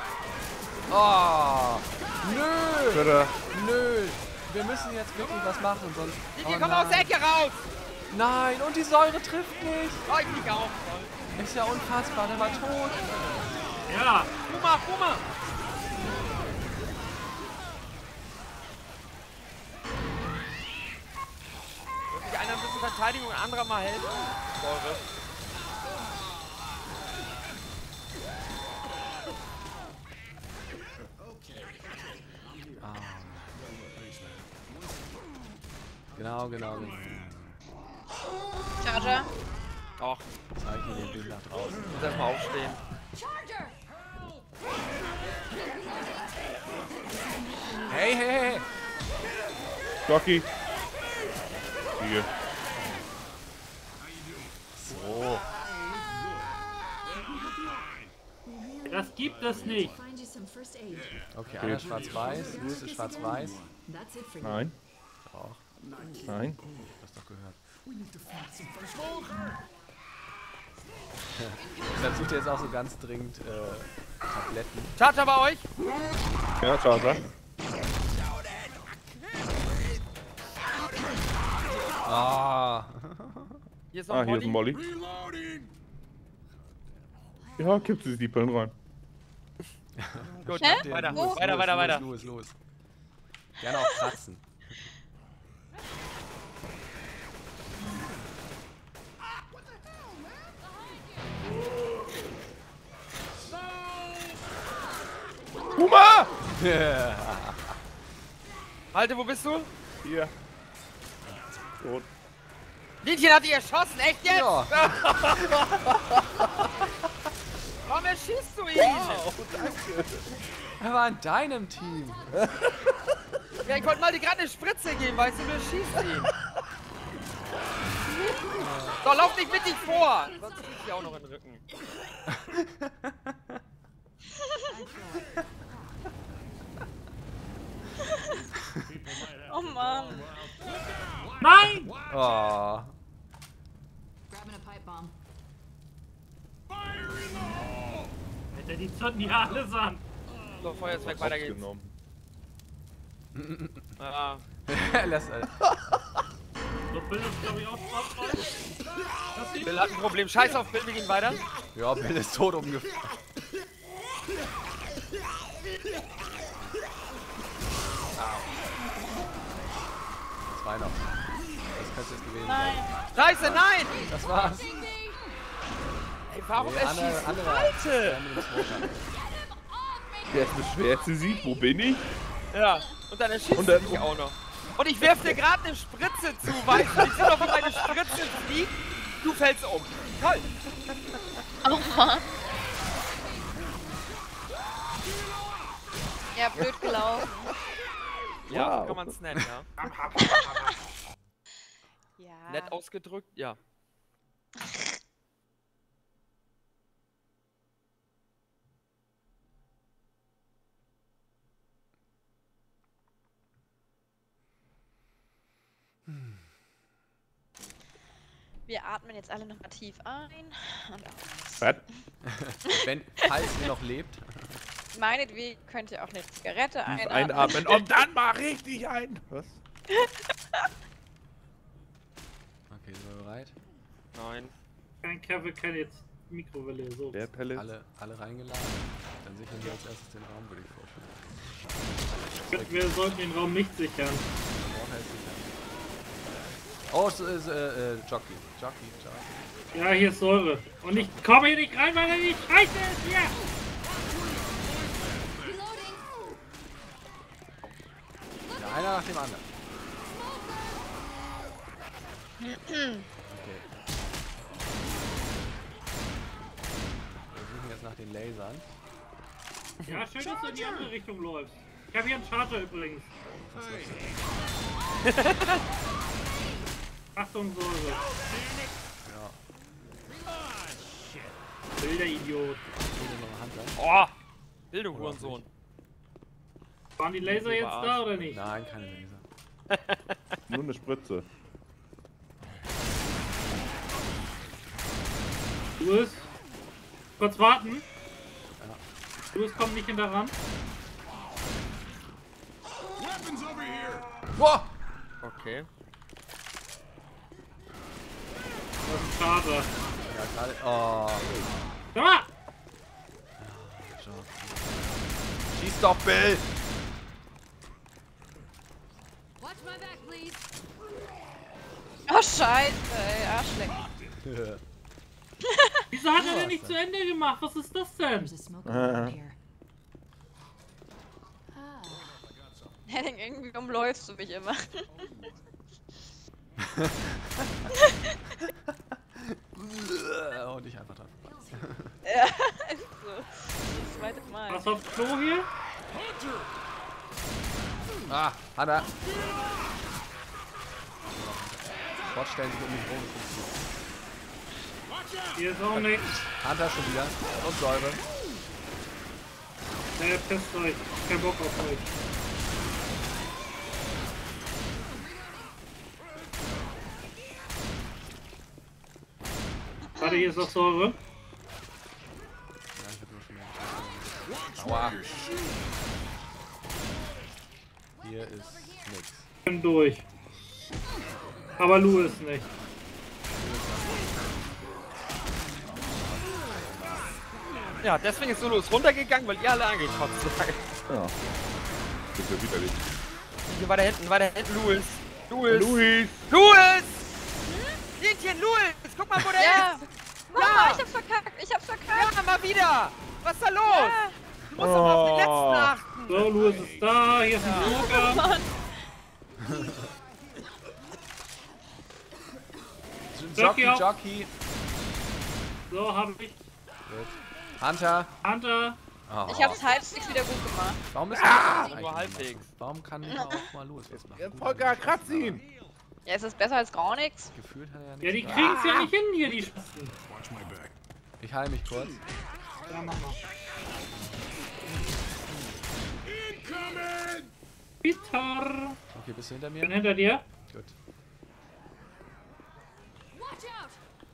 Oh! Nö! Bitte. Nö! Wir müssen jetzt wirklich was machen, sonst... Die, Oh die kommen aus der nein. Ecke raus. Nein, und die Säure trifft nicht! Oh, ich liege auch. Ist ja unfassbar, der war tot. Ja! Boomer, Boomer. Wirklich einer ein bisschen Verteidigung und ein anderer mal helfen. Säure. Ah. Genau, genau, genau. Charger. Och, Zeichne den Weg nach draußen. muss erstmal aufstehen. Charger! Hey, hey, hey! Jockey. Hier. So. Das gibt es nicht! Find you some first aid. Okay, einer ist schwarz-weiß, Louis ist schwarz-weiß. That's it for you. Nein. Doch, Nein. hast doch gehört. Deshalb sucht ihr jetzt auch so ganz dringend äh, Tabletten. Charger bei euch. Ja, Charger. Ah! Hier ist noch Ah, ein hier ist ein Molly. Molly. Ja, kippt sie die Pillen rein. Gut, Hä? Den weiter, Louis, weiter, Louis, weiter, Louis, weiter. Louis, Louis. Gerne auch kratzen. Puma! Malte, wo bist du? Hier. Tot. Linchen hat die erschossen, echt jetzt? Ja. Warum erschießt du ihn? Er war in deinem Team. Ja, ich wollte mal dir gerade eine Spritze geben, weißt du, du schießt ihn. So, lauf nicht mit dich vor! Sonst krieg ich auch noch in den Rücken. Oh Mann. Nein! Oh. Grabbing a pipe bomb. Alter, die zünden die alles an! So, Feuer ist weg, weiter geht's. Aufgenommen. Ja. Lass, äh, So, Bill ist, glaube ich, auch drauf. Das sieht Bill hat ein Problem. Scheiß auf Bill, wir gehen weiter. Ja, Bill ist tot umgefallen. Zwei noch. Das könnte es gewesen Nein. sein. Scheiße, nein! Das war's. Ey, warum Nee, erschießt andere, du andere. Leute? Der mit dem Smoker. Der ist mit Schwärze sieht, wo bin ich? Ja, und dann erschießt Und du dann- dich auch noch. Und ich werf dir gerade eine Spritze zu, weißt du? Ich sehe doch, wie meine Spritze fliegt. Du fällst um. Toll. Oh Mann. Ja, blöd gelaufen. Ja, Wow. so kann man es nennen, ja. Ja. Nett ausgedrückt, ja. Wir atmen jetzt alle nochmal tief ein und aus. Was? Wenn, falls ihr noch lebt. Meinetwegen könnt ihr auch eine Zigarette Tief einatmen. einatmen und dann mal richtig ein. Was? Okay, sind wir bereit? Nein. Kein Kevin kann jetzt Mikrowelle. So. Der Pellet. Alle, alle reingeladen. Dann sichern wir als erstes den Raum, würde ich vorstellen. Wir sollten den Raum nicht sichern. Braucht er jetzt sichern. Oh, es ist äh, äh, Jockey. Jockey, Jockey. Ja, hier ist Säure. Und ich komme hier nicht rein, weil er nicht scheiße ist hier. Ja, einer nach dem anderen. Okay. Wir suchen jetzt nach den Lasern. Ja, schön, dass du in die andere Richtung läufst. Ich habe hier einen Charger übrigens. Achtung, Säure. Ja. Wilder Idiot. Hier noch ein Hunter. Oh! Wilde Hurensohn. Waren die Laser jetzt da oder nicht? Nein, keine Laser. Nur eine Spritze. Louis, kurz warten. Louis kommt nicht hinter ran. Weapons over here! Boah! Okay. Das ist ein Charger. Ja, gerade. Oh. Komm mal! Jockey. Schieß doch, Bill! Watch my back, please. Oh, scheiße, ey, Arschleck. Wieso hat er denn nicht zu Ende gemacht? Was ist das denn? There's a smoke around here. Henning, irgendwie umläufst du mich immer. Und ich einfach dran. Ja, ist so. Das zweite Mal. Was aufs Klo hier? Ah, Hanna! Gott stellen sich um mich rum. Hier ist auch nichts. Hunter schon wieder. Und Säure. Naja, pisst euch. Kein Bock auf euch. Warte, hier ist noch Säure. Ja, ich hab nur schon mehr. Aua. Hier ist nix. Ich bin durch. Aber Louis nicht. Ja, deswegen ist Solo runtergegangen, weil ihr alle angekotzt seid. Ja. Das ist ja widerlich. Hier war da hinten, war da hinten Louis. Louis! Luis! Louis! Hähnchen, Louis! Guck mal, wo der Ja! ist! Mama, ich hab's verkackt, ich hab's verkackt! Ja, mal wieder! Was ist da los? Ja. Du musst doch mal auf den Oh. letzten achten! So, Louis ist da. Hier ist ein Smoker. Mann. Jockey, Jockey. Jockey. So, hab ich. Gut. Hunter. Hunter. Oh. Ich hab's halbwegs wieder gut gemacht. Warum ist ah, Nur halbwegs. Warum kann nicht auch mal Louis was machen? Volker, kratz ihn! Ja, ist es besser als gar nichts? Gefühlt hat er ja nichts. Ja, die gemacht. kriegen's ja nicht hin hier, die Spitzen. Watch my back. Ich heile mich kurz. Ja, mach mal. Incoming! Peter. Okay, bist du hinter Ich mir? bin hinter dir. Gut. Watch out!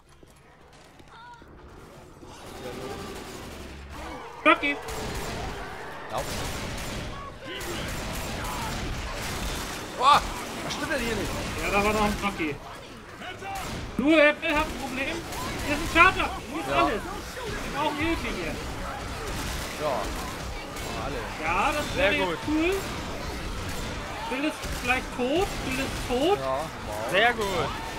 Jockey. Lauf. Oh! Was stimmt denn hier nicht? Ja, da war noch ein Jockey. Nur, er hat ein Problem. Hier ist ein Charter. Hier ist Ja. alles. Wir brauchen Hilfe hier. Ja. Oh, alle. Ja, das Sehr wäre gut. jetzt cool. Bill ist gleich tot. Bill ist tot. Ja, wow. Sehr gut.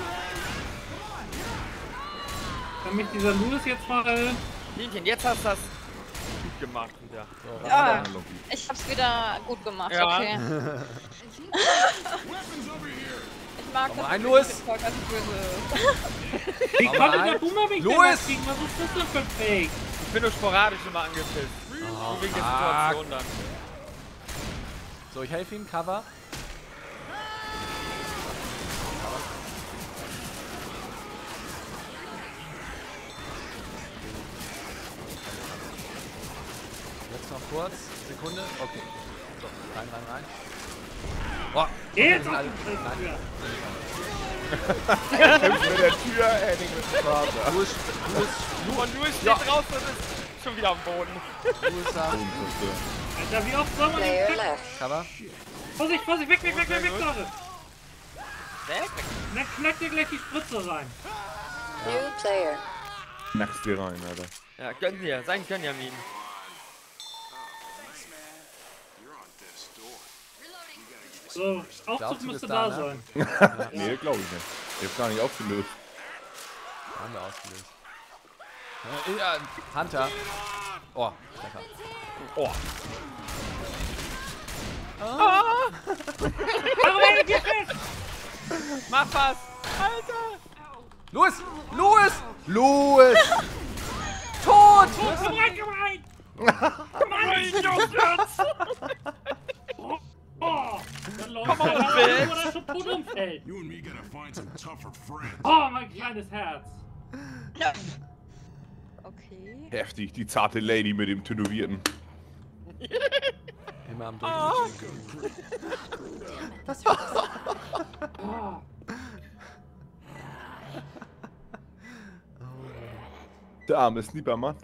Kann mich dieser Louis jetzt mal... Linchen, jetzt hast du das gut gemacht wieder. So, Ja, was haben ich hab's wieder gut gemacht, Ja. okay. Weapons over here! Ich mag Komm das. rein, wenn Louis. das Volk als böse ist. Wie Mach konnte mal der ein. Boomer mich denn Louis! da kriegen? Was ist das denn für ein Fake? Ich bin nur sporadisch immer angepisst. Nur wegen der Situation dann. So, ich helfe ihm. Cover. Jetzt noch kurz. Sekunde. Okay. So, rein, rein, rein. Oh, Jetzt sind auf alle- die nein. Tür. Mit der Tür, ey, den Vater. Louis, Louis, Und Louis steht raus und ist schon wieder am Boden. Louis da. Alter, wie oft soll man den Kack... Cover. Vorsicht, Vorsicht, weg, weg, weg, weg, weg, gut. Leute. Weg? Dann knackt ihr gleich die Spritze rein. Nackst dir rein, Alter. Ja, gönn dir. Sein Gönjamin. So, Aufzug Aufzug müsste ist da da, ne? sein. Nee, glaube ich nicht. Der ist gar nicht aufgelöst. Haben wir ausgelöst. Ja, ja, Hunter. Oh, Stefan. Oh. Aber ey, geh fest! Mach was! Alter! Louis! Louis! Louis! Tot! Komm rein, komm rein! Komm rein, Jungs! Oh, dann läuft Komm er on, da Bill. oder schon tot umfällt. You and me gotta find some tougher friends. Oh, mein kleines Herz. Okay. Heftig, die zarte Lady mit dem Tätowierten. Immer am Durchschnitt. Oh. Der arme Snipermann.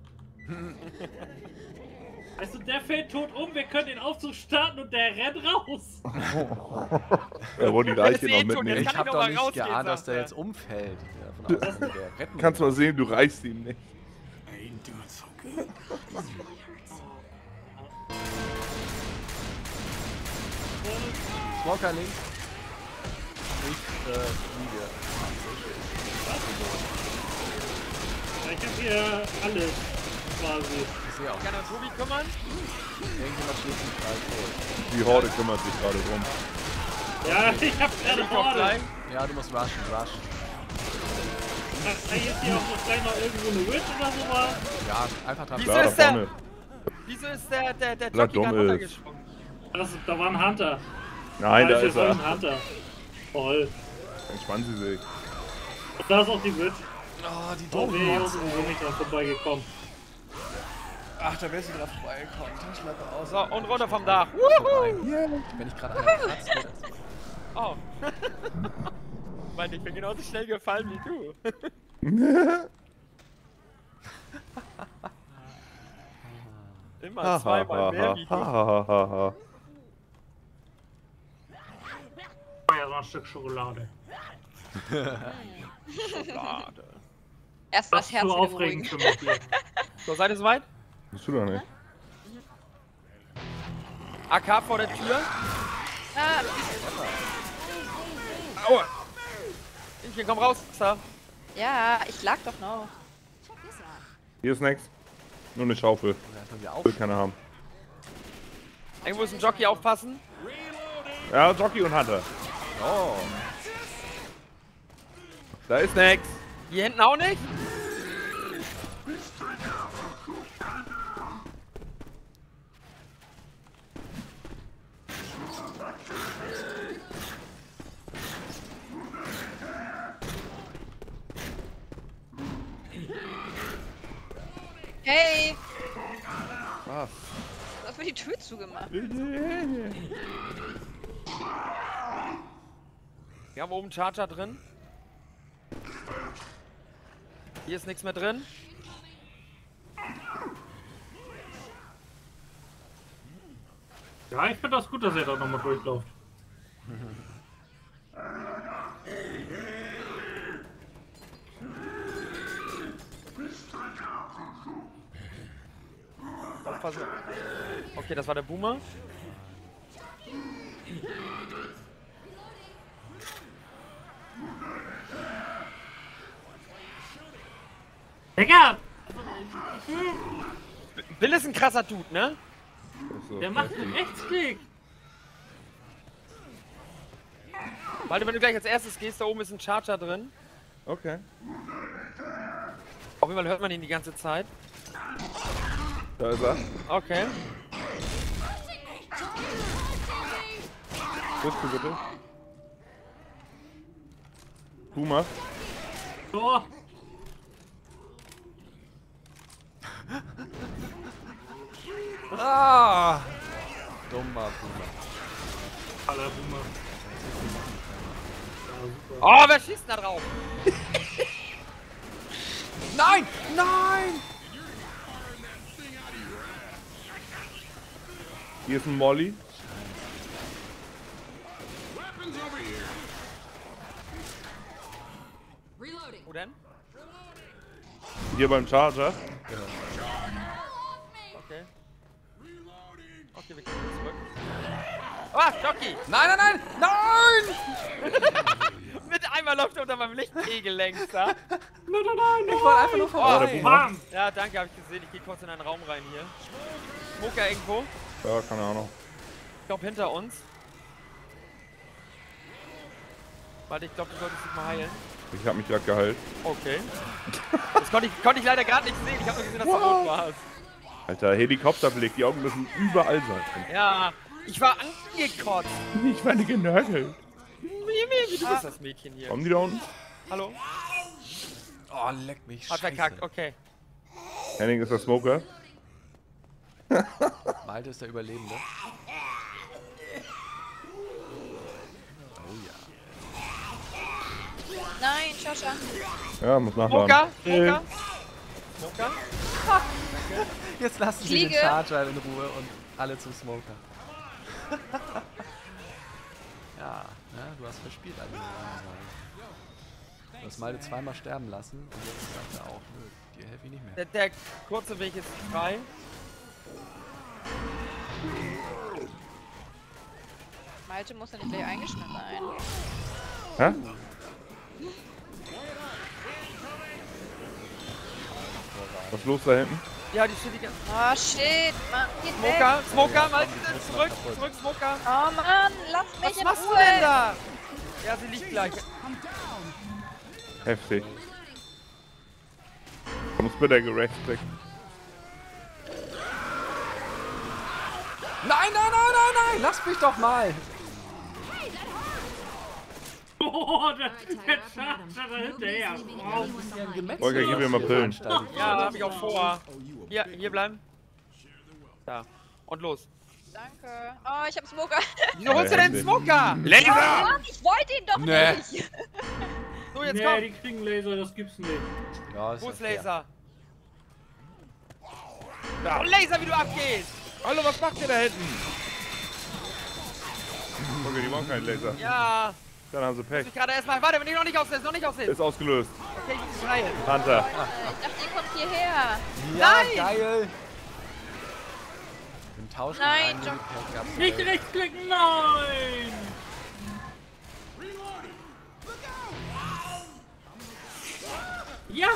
Weißt du, der fällt tot um, wir können den Aufzug starten und der rennt raus. Er wollte die Leiche ist noch eh tot, mitnehmen. jetzt Ich kann hab ich doch noch mal nicht rausgehen, geahnt, dass sagt der er. jetzt umfällt. Ja, von außen, der retten Kannst mal sehen, du reichst ihn nicht. I ain't doing so good. Smoker links. Ich äh, fliege. Ja, ich hab hier alles quasi. Ich sehe auch. Kann er Tobi kümmern? Irgendjemand schlägt mich gerade tot. Die Horde kümmert sich gerade drum. Ja, ich hab Er gerade liegt auf Horde. gleich. Ja, du musst rushen, rushen. Da ist hier auch noch gleich noch irgendwo eine Witch oder sowas. Ja, einfach dran. Wieso Klar, da ist der- vorne. Wieso ist der, der, der Weil er Jockey gerade dumm ist. runtergesprungen? Das, da war ein Hunter. Nein, da hier ist er. ein Hunter. Toll. Entspannen Sie sich. Und da ist auch die Witch. Oh, die Oh, doofen weh, hier Mods. ist sowieso nicht dran vorbeigekommen. Ach, da wärst du drauf vorbeigekommen. Taschenlampe aus. So, und runter vom Dach. Vorbei. Wenn ich gerade einer kratzt, geht das. Oh. Mann, ich bin genauso schnell gefallen wie du. Immer zweimal mehr wie du. Hahaha. Oh ja, so ein Stück Schokolade. Schokolade. Erst Das das ist Herz so wieder aufregend beruhigen. für mich hier. So, seid ihr soweit? Bist du da nicht? A K vor der Tür. Ah, Aua. Ich komm raus, da. ja, ich lag doch noch. Hier ist nichts. Nur eine Schaufel. Ja, können wir auf. Will keiner haben. Irgendwo ist ein Jockey, aufpassen. Ja, Jockey und Hunter. Oh. Da ist nix. Hier hinten auch nicht? Hey, Was? du hast mir die Tür zugemacht. Wir haben oben einen Charger drin. Hier ist nichts mehr drin. Ja, ich finde das gut, dass ihr da nochmal durchlauft. aufpassen. Okay, das war der Boomer. Digga! Bill ist ein krasser Dude, ne? So, Der macht einen Rechtsklick! Warte, wenn du gleich als erstes gehst, da oben ist ein Charger drin. Okay. Auf jeden Fall hört man ihn die ganze Zeit. Da ist er. Okay. Bist du bitte? Boomer. So! Ah! Dummer Boomer. Aller Boomer. Oh, wer schießt denn da drauf? Nein! Nein! Hier ist ein Molly. Weapons over here. Reloading. Wo denn? Hier beim Charger. Okay. Okay, wir gehen zurück. Ah, Jockey! Nein, nein, nein! Nein! Mit einmal läuft er unter meinem Lichtkegel längs, da. Nein, nein, nein, Ich wollte einfach nur Oh, der vorbei. Boomer. Bam! Ja, danke, hab ich gesehen. Ich gehe kurz in einen Raum rein hier. Smoker irgendwo. Ja, keine Ahnung. Ich glaube hinter uns. Warte, ich glaube, du solltest dich mal heilen. Ich hab mich gerade geheilt. Okay. Das konnte ich, konnte ich leider gerade nicht sehen. Ich habe nur gesehen, dass du rot warst. Alter, Helikopterblick. Die Augen müssen überall sein. Ja, ich war angekotzt. Ich war nicht genörgelt. Mimi, du bist das Mädchen hier. Kommen die da unten? Hallo? Oh, leck mich. Hat verkackt, okay. Henning ist der Smoker. Malte ist der Überlebende. Oh ja. Nein, Shasha. Ja, muss nachladen. Smoker? Smoker? Smoker? Jetzt lassen Sie den Fliege. Charger in Ruhe und alle zum Smoker. Ja, ne, du hast verspielt, also. Du hast Malte zweimal sterben lassen und jetzt sagt er auch, nö, dir helfe ich nicht mehr. Der, der kurze Weg ist frei. Malte muss ja nicht gleich eingeschnitten sein. Hä? Was ist los da hinten? Ja, die steht die ganze Oh shit, Mann, geht weg. Smoker, Smoker, mal zurück, zurück, Smoker. Oh Mann, lass mich Was in machst du Ruhe. denn da? Ja, sie liegt gleich. Heftig. Komm uns bitte gerechtfertigt. Nein, nein, nein, nein, nein! Lass mich doch mal! Oh, der, der Charger da hinterher. Wow. Olga, gib mir mal Pillen. Ja, hab ich auch vor. Hier, hier bleiben. Da. Und los. Danke. Oh, ich hab Smoker. Wieso holst du denn einen Smoker? Oh Mann, ich wollte ihn doch Nee. nicht. So, jetzt Nee, komm. die kriegen Laser, das gibt's nicht. Ja, ist Wo ja ist fair. Laser? Da. Oh, Laser, wie du abgehst. Hallo, was macht ihr da hinten? Okay, die wollen keinen Laser. Ja. Dann haben sie Pech. Ich gerade erstmal. Warte, wenn ich noch nicht aussitze, noch nicht aussitze. Ist ausgelöst. Okay, ich muss heilen. Hunter. Ich dachte, ihr kommt hierher. Ja, Nein! geil! Im Tausch mit Nein, einem John. Minipack gab's Nicht eine- rechtsklicken, nein! Ja!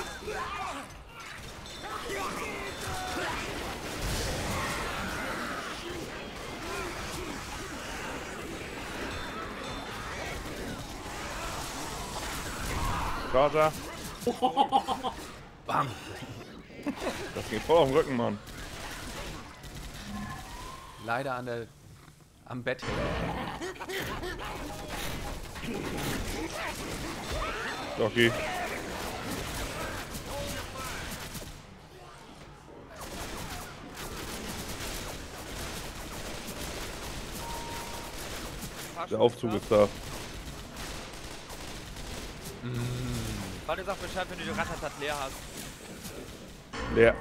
Charger. Bam. Das geht voll auf den Rücken, Mann. Leider an der. am Bett hängen. Doki. Der Aufzug ist da. Warte, sag Bescheid, wenn du die Ratatat leer hast. Leer.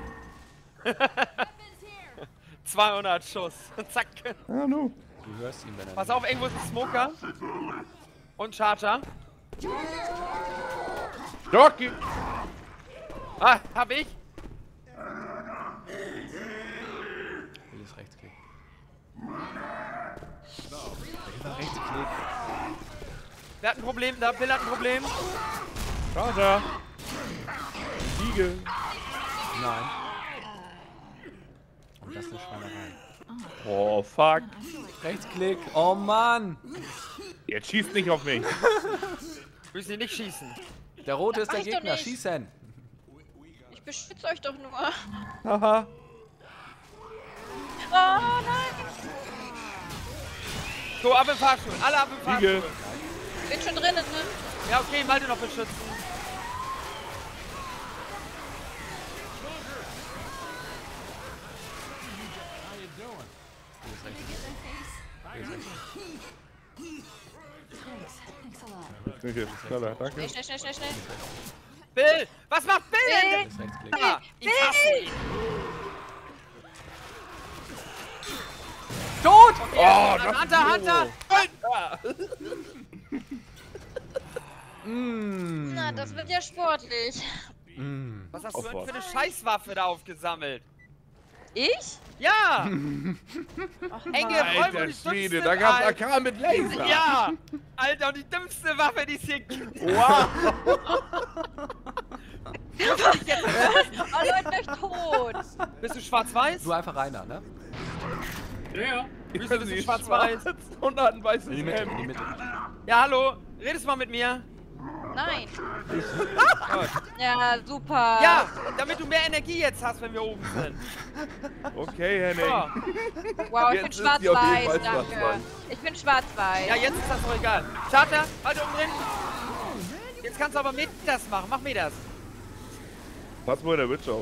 zweihundert Schuss. Zack. Ja, nu. Du hörst ihn, wenn er. Pass auf, irgendwo ist ein Smoker. Und Charger. Doki! Ah, hab ich. Rechtsklick. Wer hat ein Problem? Da, Bill hat ein Problem. Vater! Siege! Nein. Und das ist eine Schweinerei. Oh, fuck. Rechtsklick. Oh Mann. Jetzt schießt nicht auf mich. Müssen Sie nicht schießen. Der rote ist Mach der ich doch Gegner. nicht. Schießen. Ich beschütze euch doch nur. Haha. Oh nein. So, ab im Fahrstuhl. Alle ab im Fahrstuhl. Siege! Bin schon drinnen, ne? Ja, okay, Malte noch beschützen. Hier ist Rechtsklick. Hier ist Rechtsklick. Ich bin jetzt schneller, danke. Schnell, schnell, schnell, schnell, schnell. Bill! Was macht Bill Bill! denn? Hier ist Rechtsklick. Ah, ich hasse ihn. Tot! Oh, das Hunter, Hunter! Mm. Na, das wird ja sportlich. Mm. Was hast du denn Aufwärts. für eine Scheißwaffe da aufgesammelt? Ich? Ja! Ach, Enge Mann. Räume und Alter die Schwede, dümmste, da gab's A Alter. K mit Laser! Ja! Alter, und die dümmste Waffe, die es hier gibt. Wow! Oh, Leute, euch tot. Bist du schwarz-weiß? Du einfach rein da, ne? Ja, ja. Bist du, bist du schwarz-weiß? Und hat ein weißes In die Mitte, in die Hemd. Mitte. Ja, hallo? Redest mal mit mir? Nein. Ja, super. Ja, damit du mehr Energie jetzt hast, wenn wir oben sind. Okay, Henning. So. Wow, ich bin Jetzt ist die auf jeden schwarz-weiß, Fall danke. schwarz-weiß. Ich bin schwarz-weiß. Ja, jetzt ist das doch egal. Charter, halt umdrehen. Jetzt kannst du aber mit das machen. Mach mir das. Pass mal der Witch auf.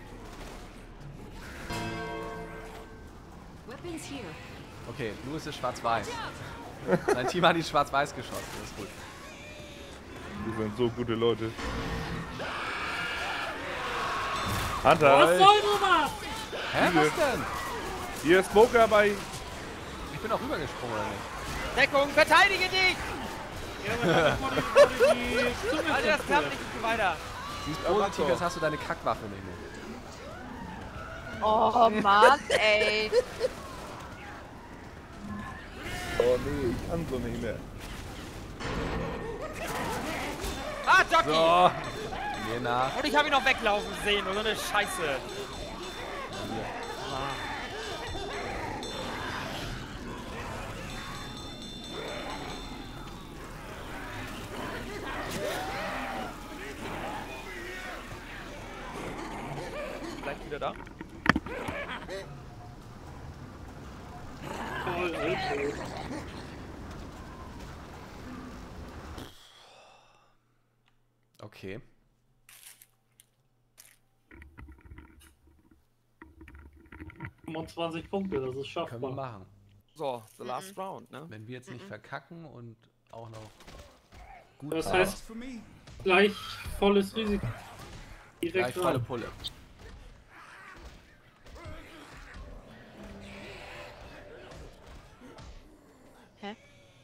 Weapons here. Okay, Louis ist schwarz-weiß. Sein Team hat ihn schwarz-weiß geschossen. Das ist gut. Wir sind so gute Leute. Hunter, Was ey. soll du was? Hä, was denn? Hier ist Smoker bei. Ich bin auch rübergesprungen, oder nicht? Deckung, verteidige dich! Ja, aber dann wurde ich- wurde die Zunge Alter, das klappt zerstört. nicht. Ich geh weiter. Siehst Ja, mach positiv, doch. jetzt hast du deine Kackwaffe nicht mehr. Oh Mann, ey. Oh nee, ich kann so nicht mehr. Ah, Jockey! So. Geh nach. Und ich habe ihn noch weglaufen sehen. Und so eine Scheiße. Gleich wieder da. Voll, Alter. Okay. fünfundzwanzig Punkte, das ist Können wir schaffbar. machen. So, the last round, ne? Wenn wir jetzt nicht verkacken und auch noch gut Das fahren. heißt, gleich volles Risiko. gleich Direkt volle rein. Pulle. Hä?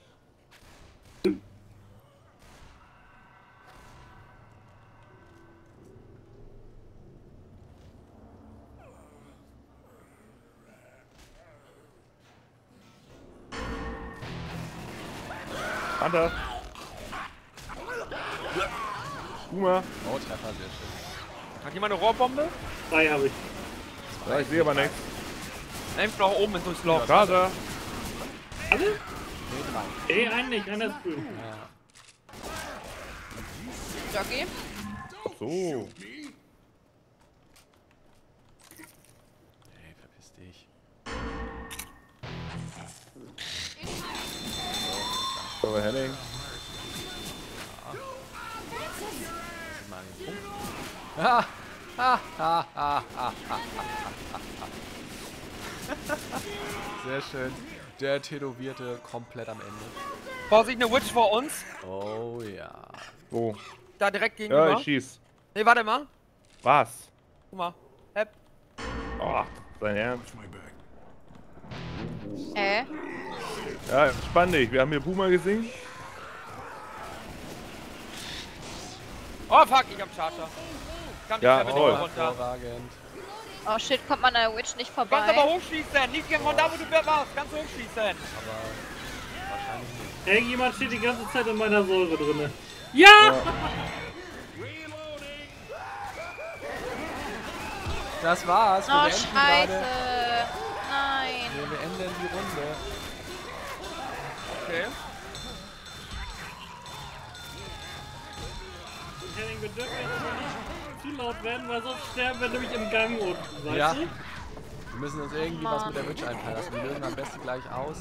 Hunter. Uma. Oh, Treffer, sehr schön. Hat jemand eine Rohrbombe? Drei habe ich. Ja, ich sehe aber nichts. Einfach nach oben durchs Loch. Vater. Alle? Nee, drei. Nee, einen nicht, einer ist grün. Ja. Jockey? So. Hey, verpiss dich. Aber Henning. Mal den Punkt. Ha! Ha! Ha! Ha! Ha! Ha! Sehr schön. Der Tätowierte komplett am Ende. Vorsicht, eine Witch vor uns. Oh ja. Wo? Da direkt gegenüber. Ja, ich schieß. Nee, warte mal. Was? Guck mal. Hep. Oh, sein Ernst. Hä? Ja, entspann dich. Wir haben hier Puma gesehen. Oh fuck, ich hab Charger. Kann Ja, nicht mehr mit toll. dem runter. Hervorragend. Oh shit, kommt man an der Witch nicht Du kannst aber vorbei? hochschießen. Nicht von da, wo du warst. Kannst du hochschießen. Aber Irgendjemand steht die ganze Zeit in meiner Säure drinne. Ja! Das war's. Wir Oh, beenden scheiße. gerade. Nein. Wir beenden die Runde. Okay. Henning, wir dürfen jetzt aber nicht zu laut werden, weil sonst sterben wir nämlich im Gang unten, weißt Ja. du? Wir müssen uns irgendwie was mit der Witch einfallen lassen. Wir lösen am besten gleich aus.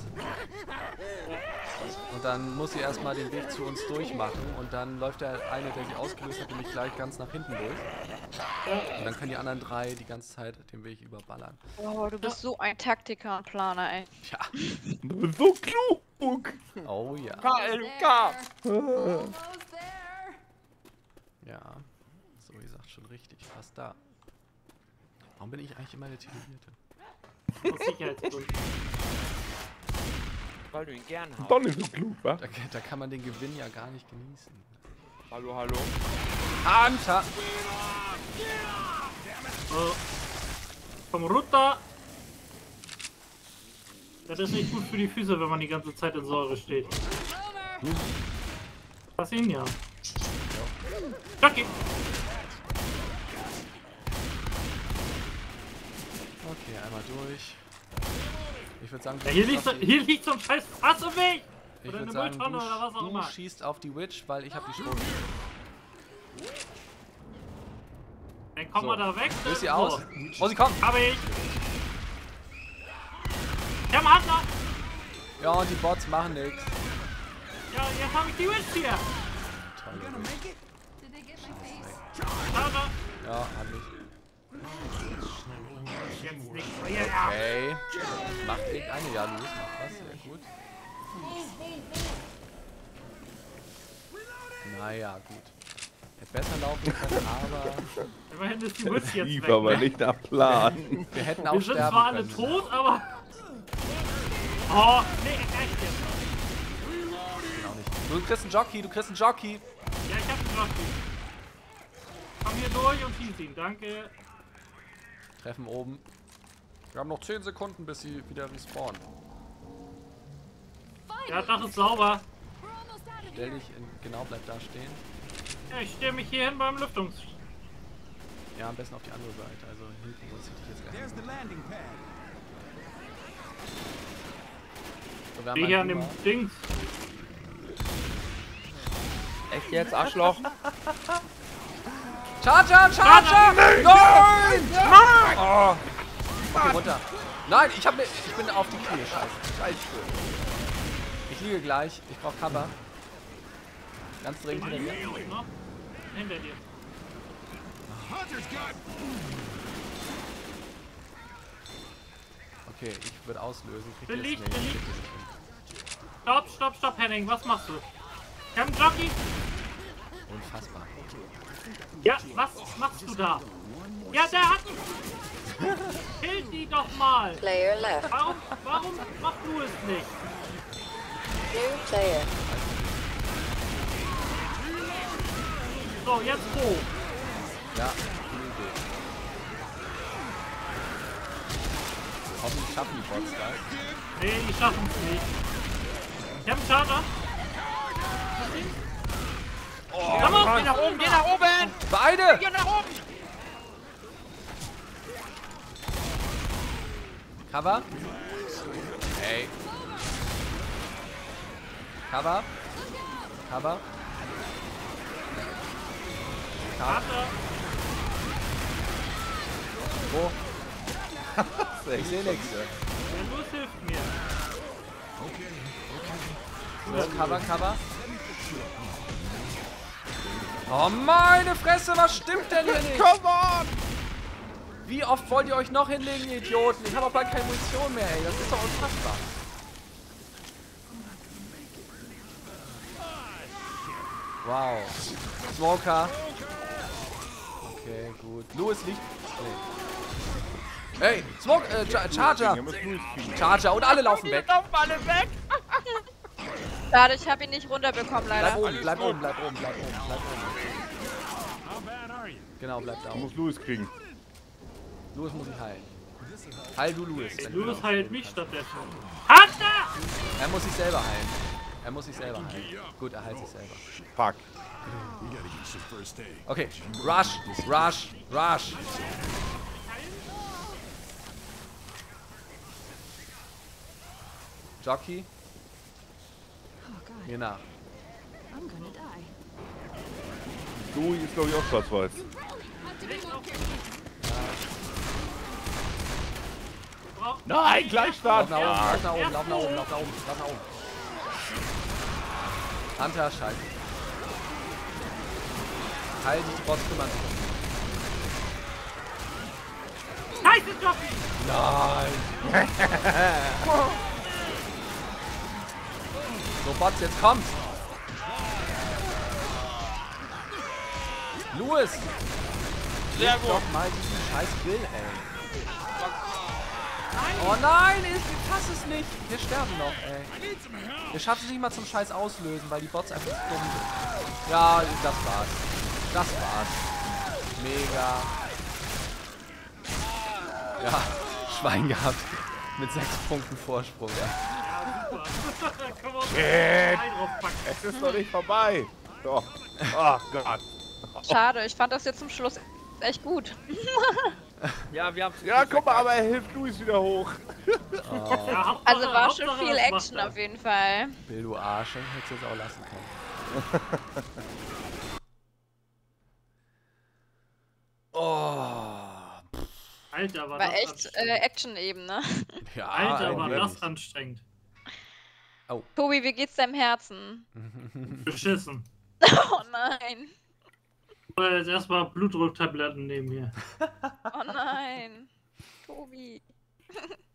Und dann muss sie erstmal den Weg zu uns durchmachen. Und dann läuft der eine, der sie ausgelöst hat, nämlich gleich ganz nach hinten durch. Und dann können die anderen drei die ganze Zeit den Weg überballern. Oh, du bist so ein Taktiker und Planer, ey. Tja. Du bist so klug. Oh ja. K L K. Almost there. Ja. So, ihr sagt schon richtig. Fast da. Warum bin ich eigentlich immer der Tätowierte? Aus Sicherheitsgründen. Weil du ihn gern hast. Doch nicht so klug, wa? Da, da kann man den Gewinn ja gar nicht genießen. Hallo, hallo. Hunter! So. Komm runter! Das ist nicht gut für die Füße, wenn man die ganze Zeit in Säure steht. Was ihn ja. Jackie! Okay, einmal durch. Ich würde sagen, Ja, hier, schießt liegt so, auf die- hier liegt so ein scheiß Fass im Weg! ich Oder würd eine sagen, Mülltonne du, oder was auch du immer. schießt auf die Witch, weil ich habe die Schrot. Dann komm So. mal da weg. Löst sie So. aus? Oh, sie kommt! Hab ich! Ja, man hat noch! Ja, und die Bots machen nichts. Ja, jetzt hab ich die Witch hier! Toll. Did they get my face? Schade! Ja, hab ich. Jetzt nicht. Ja, Okay. Macht irgendeine. Ja, Louis macht was. Sehr gut. Naja, gut. Hätte besser laufen können, aber immerhin ist die Witch jetzt Lief weg. aber ne? nicht nach Plan. wir hätten auch Wir sind sterben zwar alle können. tot, aber... Oh, nee, echt jetzt. Genau nicht. Du kriegst einen Jockey, du kriegst einen Jockey. Ja, ich hab einen Jockey. Komm hier durch und schieß ihn, danke. Treffen oben. Wir haben noch zehn Sekunden, bis sie wieder respawnen. Ja, Dach ist sauber. We're almost out of Stell here. dich in, genau, bleib da stehen. Ja, ich stehe mich hier hin beim Lüftungs... Ja, am besten auf die andere Seite, also hinten, sonst hätte ich jetzt gleich. So, wir haben Stehe hier an einen dem Boomer. Dings. Echt jetzt, Arschloch? Charger, Charger! Nein! Nein! Nein! Oh. Okay, runter. Nein, ich, hab ne, ich bin auf die Knie, scheiße. Scheiße. Ich liege gleich, ich brauch Cover. Ganz dringend hinter mir. Ne? Hinter dir. Okay, ich würde auslösen. Kriegt ihr Belegt, es? Nee, belegt. kriegt ihr nicht hin. Stopp, stopp, stopp, Henning, was machst du? Ich hab einen Jockey. Unfassbar. Ja, was machst du da? Ja, der hat... Kill die doch mal. Player left. Warum, warum machst du es nicht? New player. So, jetzt wo? Ja, gute Idee. Hoffentlich schaffen die Bots das. Nee, die schaffen es nicht. Ich hab einen Charger. Oh, Komm auf, geh nach oben, geh nach oben! Beide! Geh nach oben! Cover. Hey. Cover. Cover. Cover. Warte. Wo? Ich sehe nichts. Der Louis hilft mir. So, Cover, Cover. Oh meine Fresse, was stimmt denn hier nicht? Come on! Wie oft wollt ihr euch noch hinlegen, ihr Idioten? Ich habe auch bald keine Munition mehr, ey. Das ist doch unfassbar. Wow. Smoker. Okay, gut. Louis liegt... Nee. Hey, Smoke, äh, Char- Charger. Er muss Louis kriegen. Charger und alle laufen Die weg. laufen alle weg! Schade, ich habe ihn nicht runterbekommen, Bleib leider. oben, bleib oben, bleib oben, bleib oben, bleib oben. Genau, bleib da Er oben. muss Louis kriegen. Louis muss sich heilen. Heil du Louis. wenn du Louis wieder heilt aufstehen mich kannst. stattdessen. Hunter! Er muss sich selber heilen. Er muss sich selber heilen. Gut, er heilt sich selber. Fuck. We gotta get some first aid. Okay, Rush, Rush, Rush. Jockey, Oh God, mir nach. I'm gonna die. Louis ist glaube ich auch schwarz-weiß. You really have to be more careful. Nein, Gleichstart! Lauf nach oben, lauf nach oben, lauf nach oben, lauf nach oben, lauf nach oben. Hunter, scheiße. Heil, die Bots kümmern sich. Scheiße, Jockey! Nein! So, Bots, jetzt kommt's! Louis! Sehr Leg gut. doch mal diesen scheiß Bill, ey. Oh nein, ich fass es nicht. Wir sterben noch, ey. Wir schaffen es nicht mal zum scheiß Auslösen, weil die Bots einfach zu dumm sind. Ja, das war's. Das war's. Mega. Ja, Schwein gehabt. Mit sechs Punkten Vorsprung, ey. Können wir uns Shit. Ei draufpacken. Es ist noch nicht vorbei. Doch. Ach Gott. Schade, ich fand das jetzt zum Schluss echt gut. Ja, wir haben Ja, guck mal, aber er hilft Louis wieder hoch. Ja, Hauptsache- Also war schon Hauptsache, viel das macht Action er. auf jeden Fall. Bill, du Arsch, hättest du es auch lassen können. Oh. Alter, war, War das echt anstrengend. äh, Action eben, ne? Ja, Alter, war ein das wenig. anstrengend. Tobi, wie geht's deinem Herzen? Beschissen. Oh nein. Oder jetzt erstmal Blutdrucktabletten nehmen hier. Oh nein. Tobi.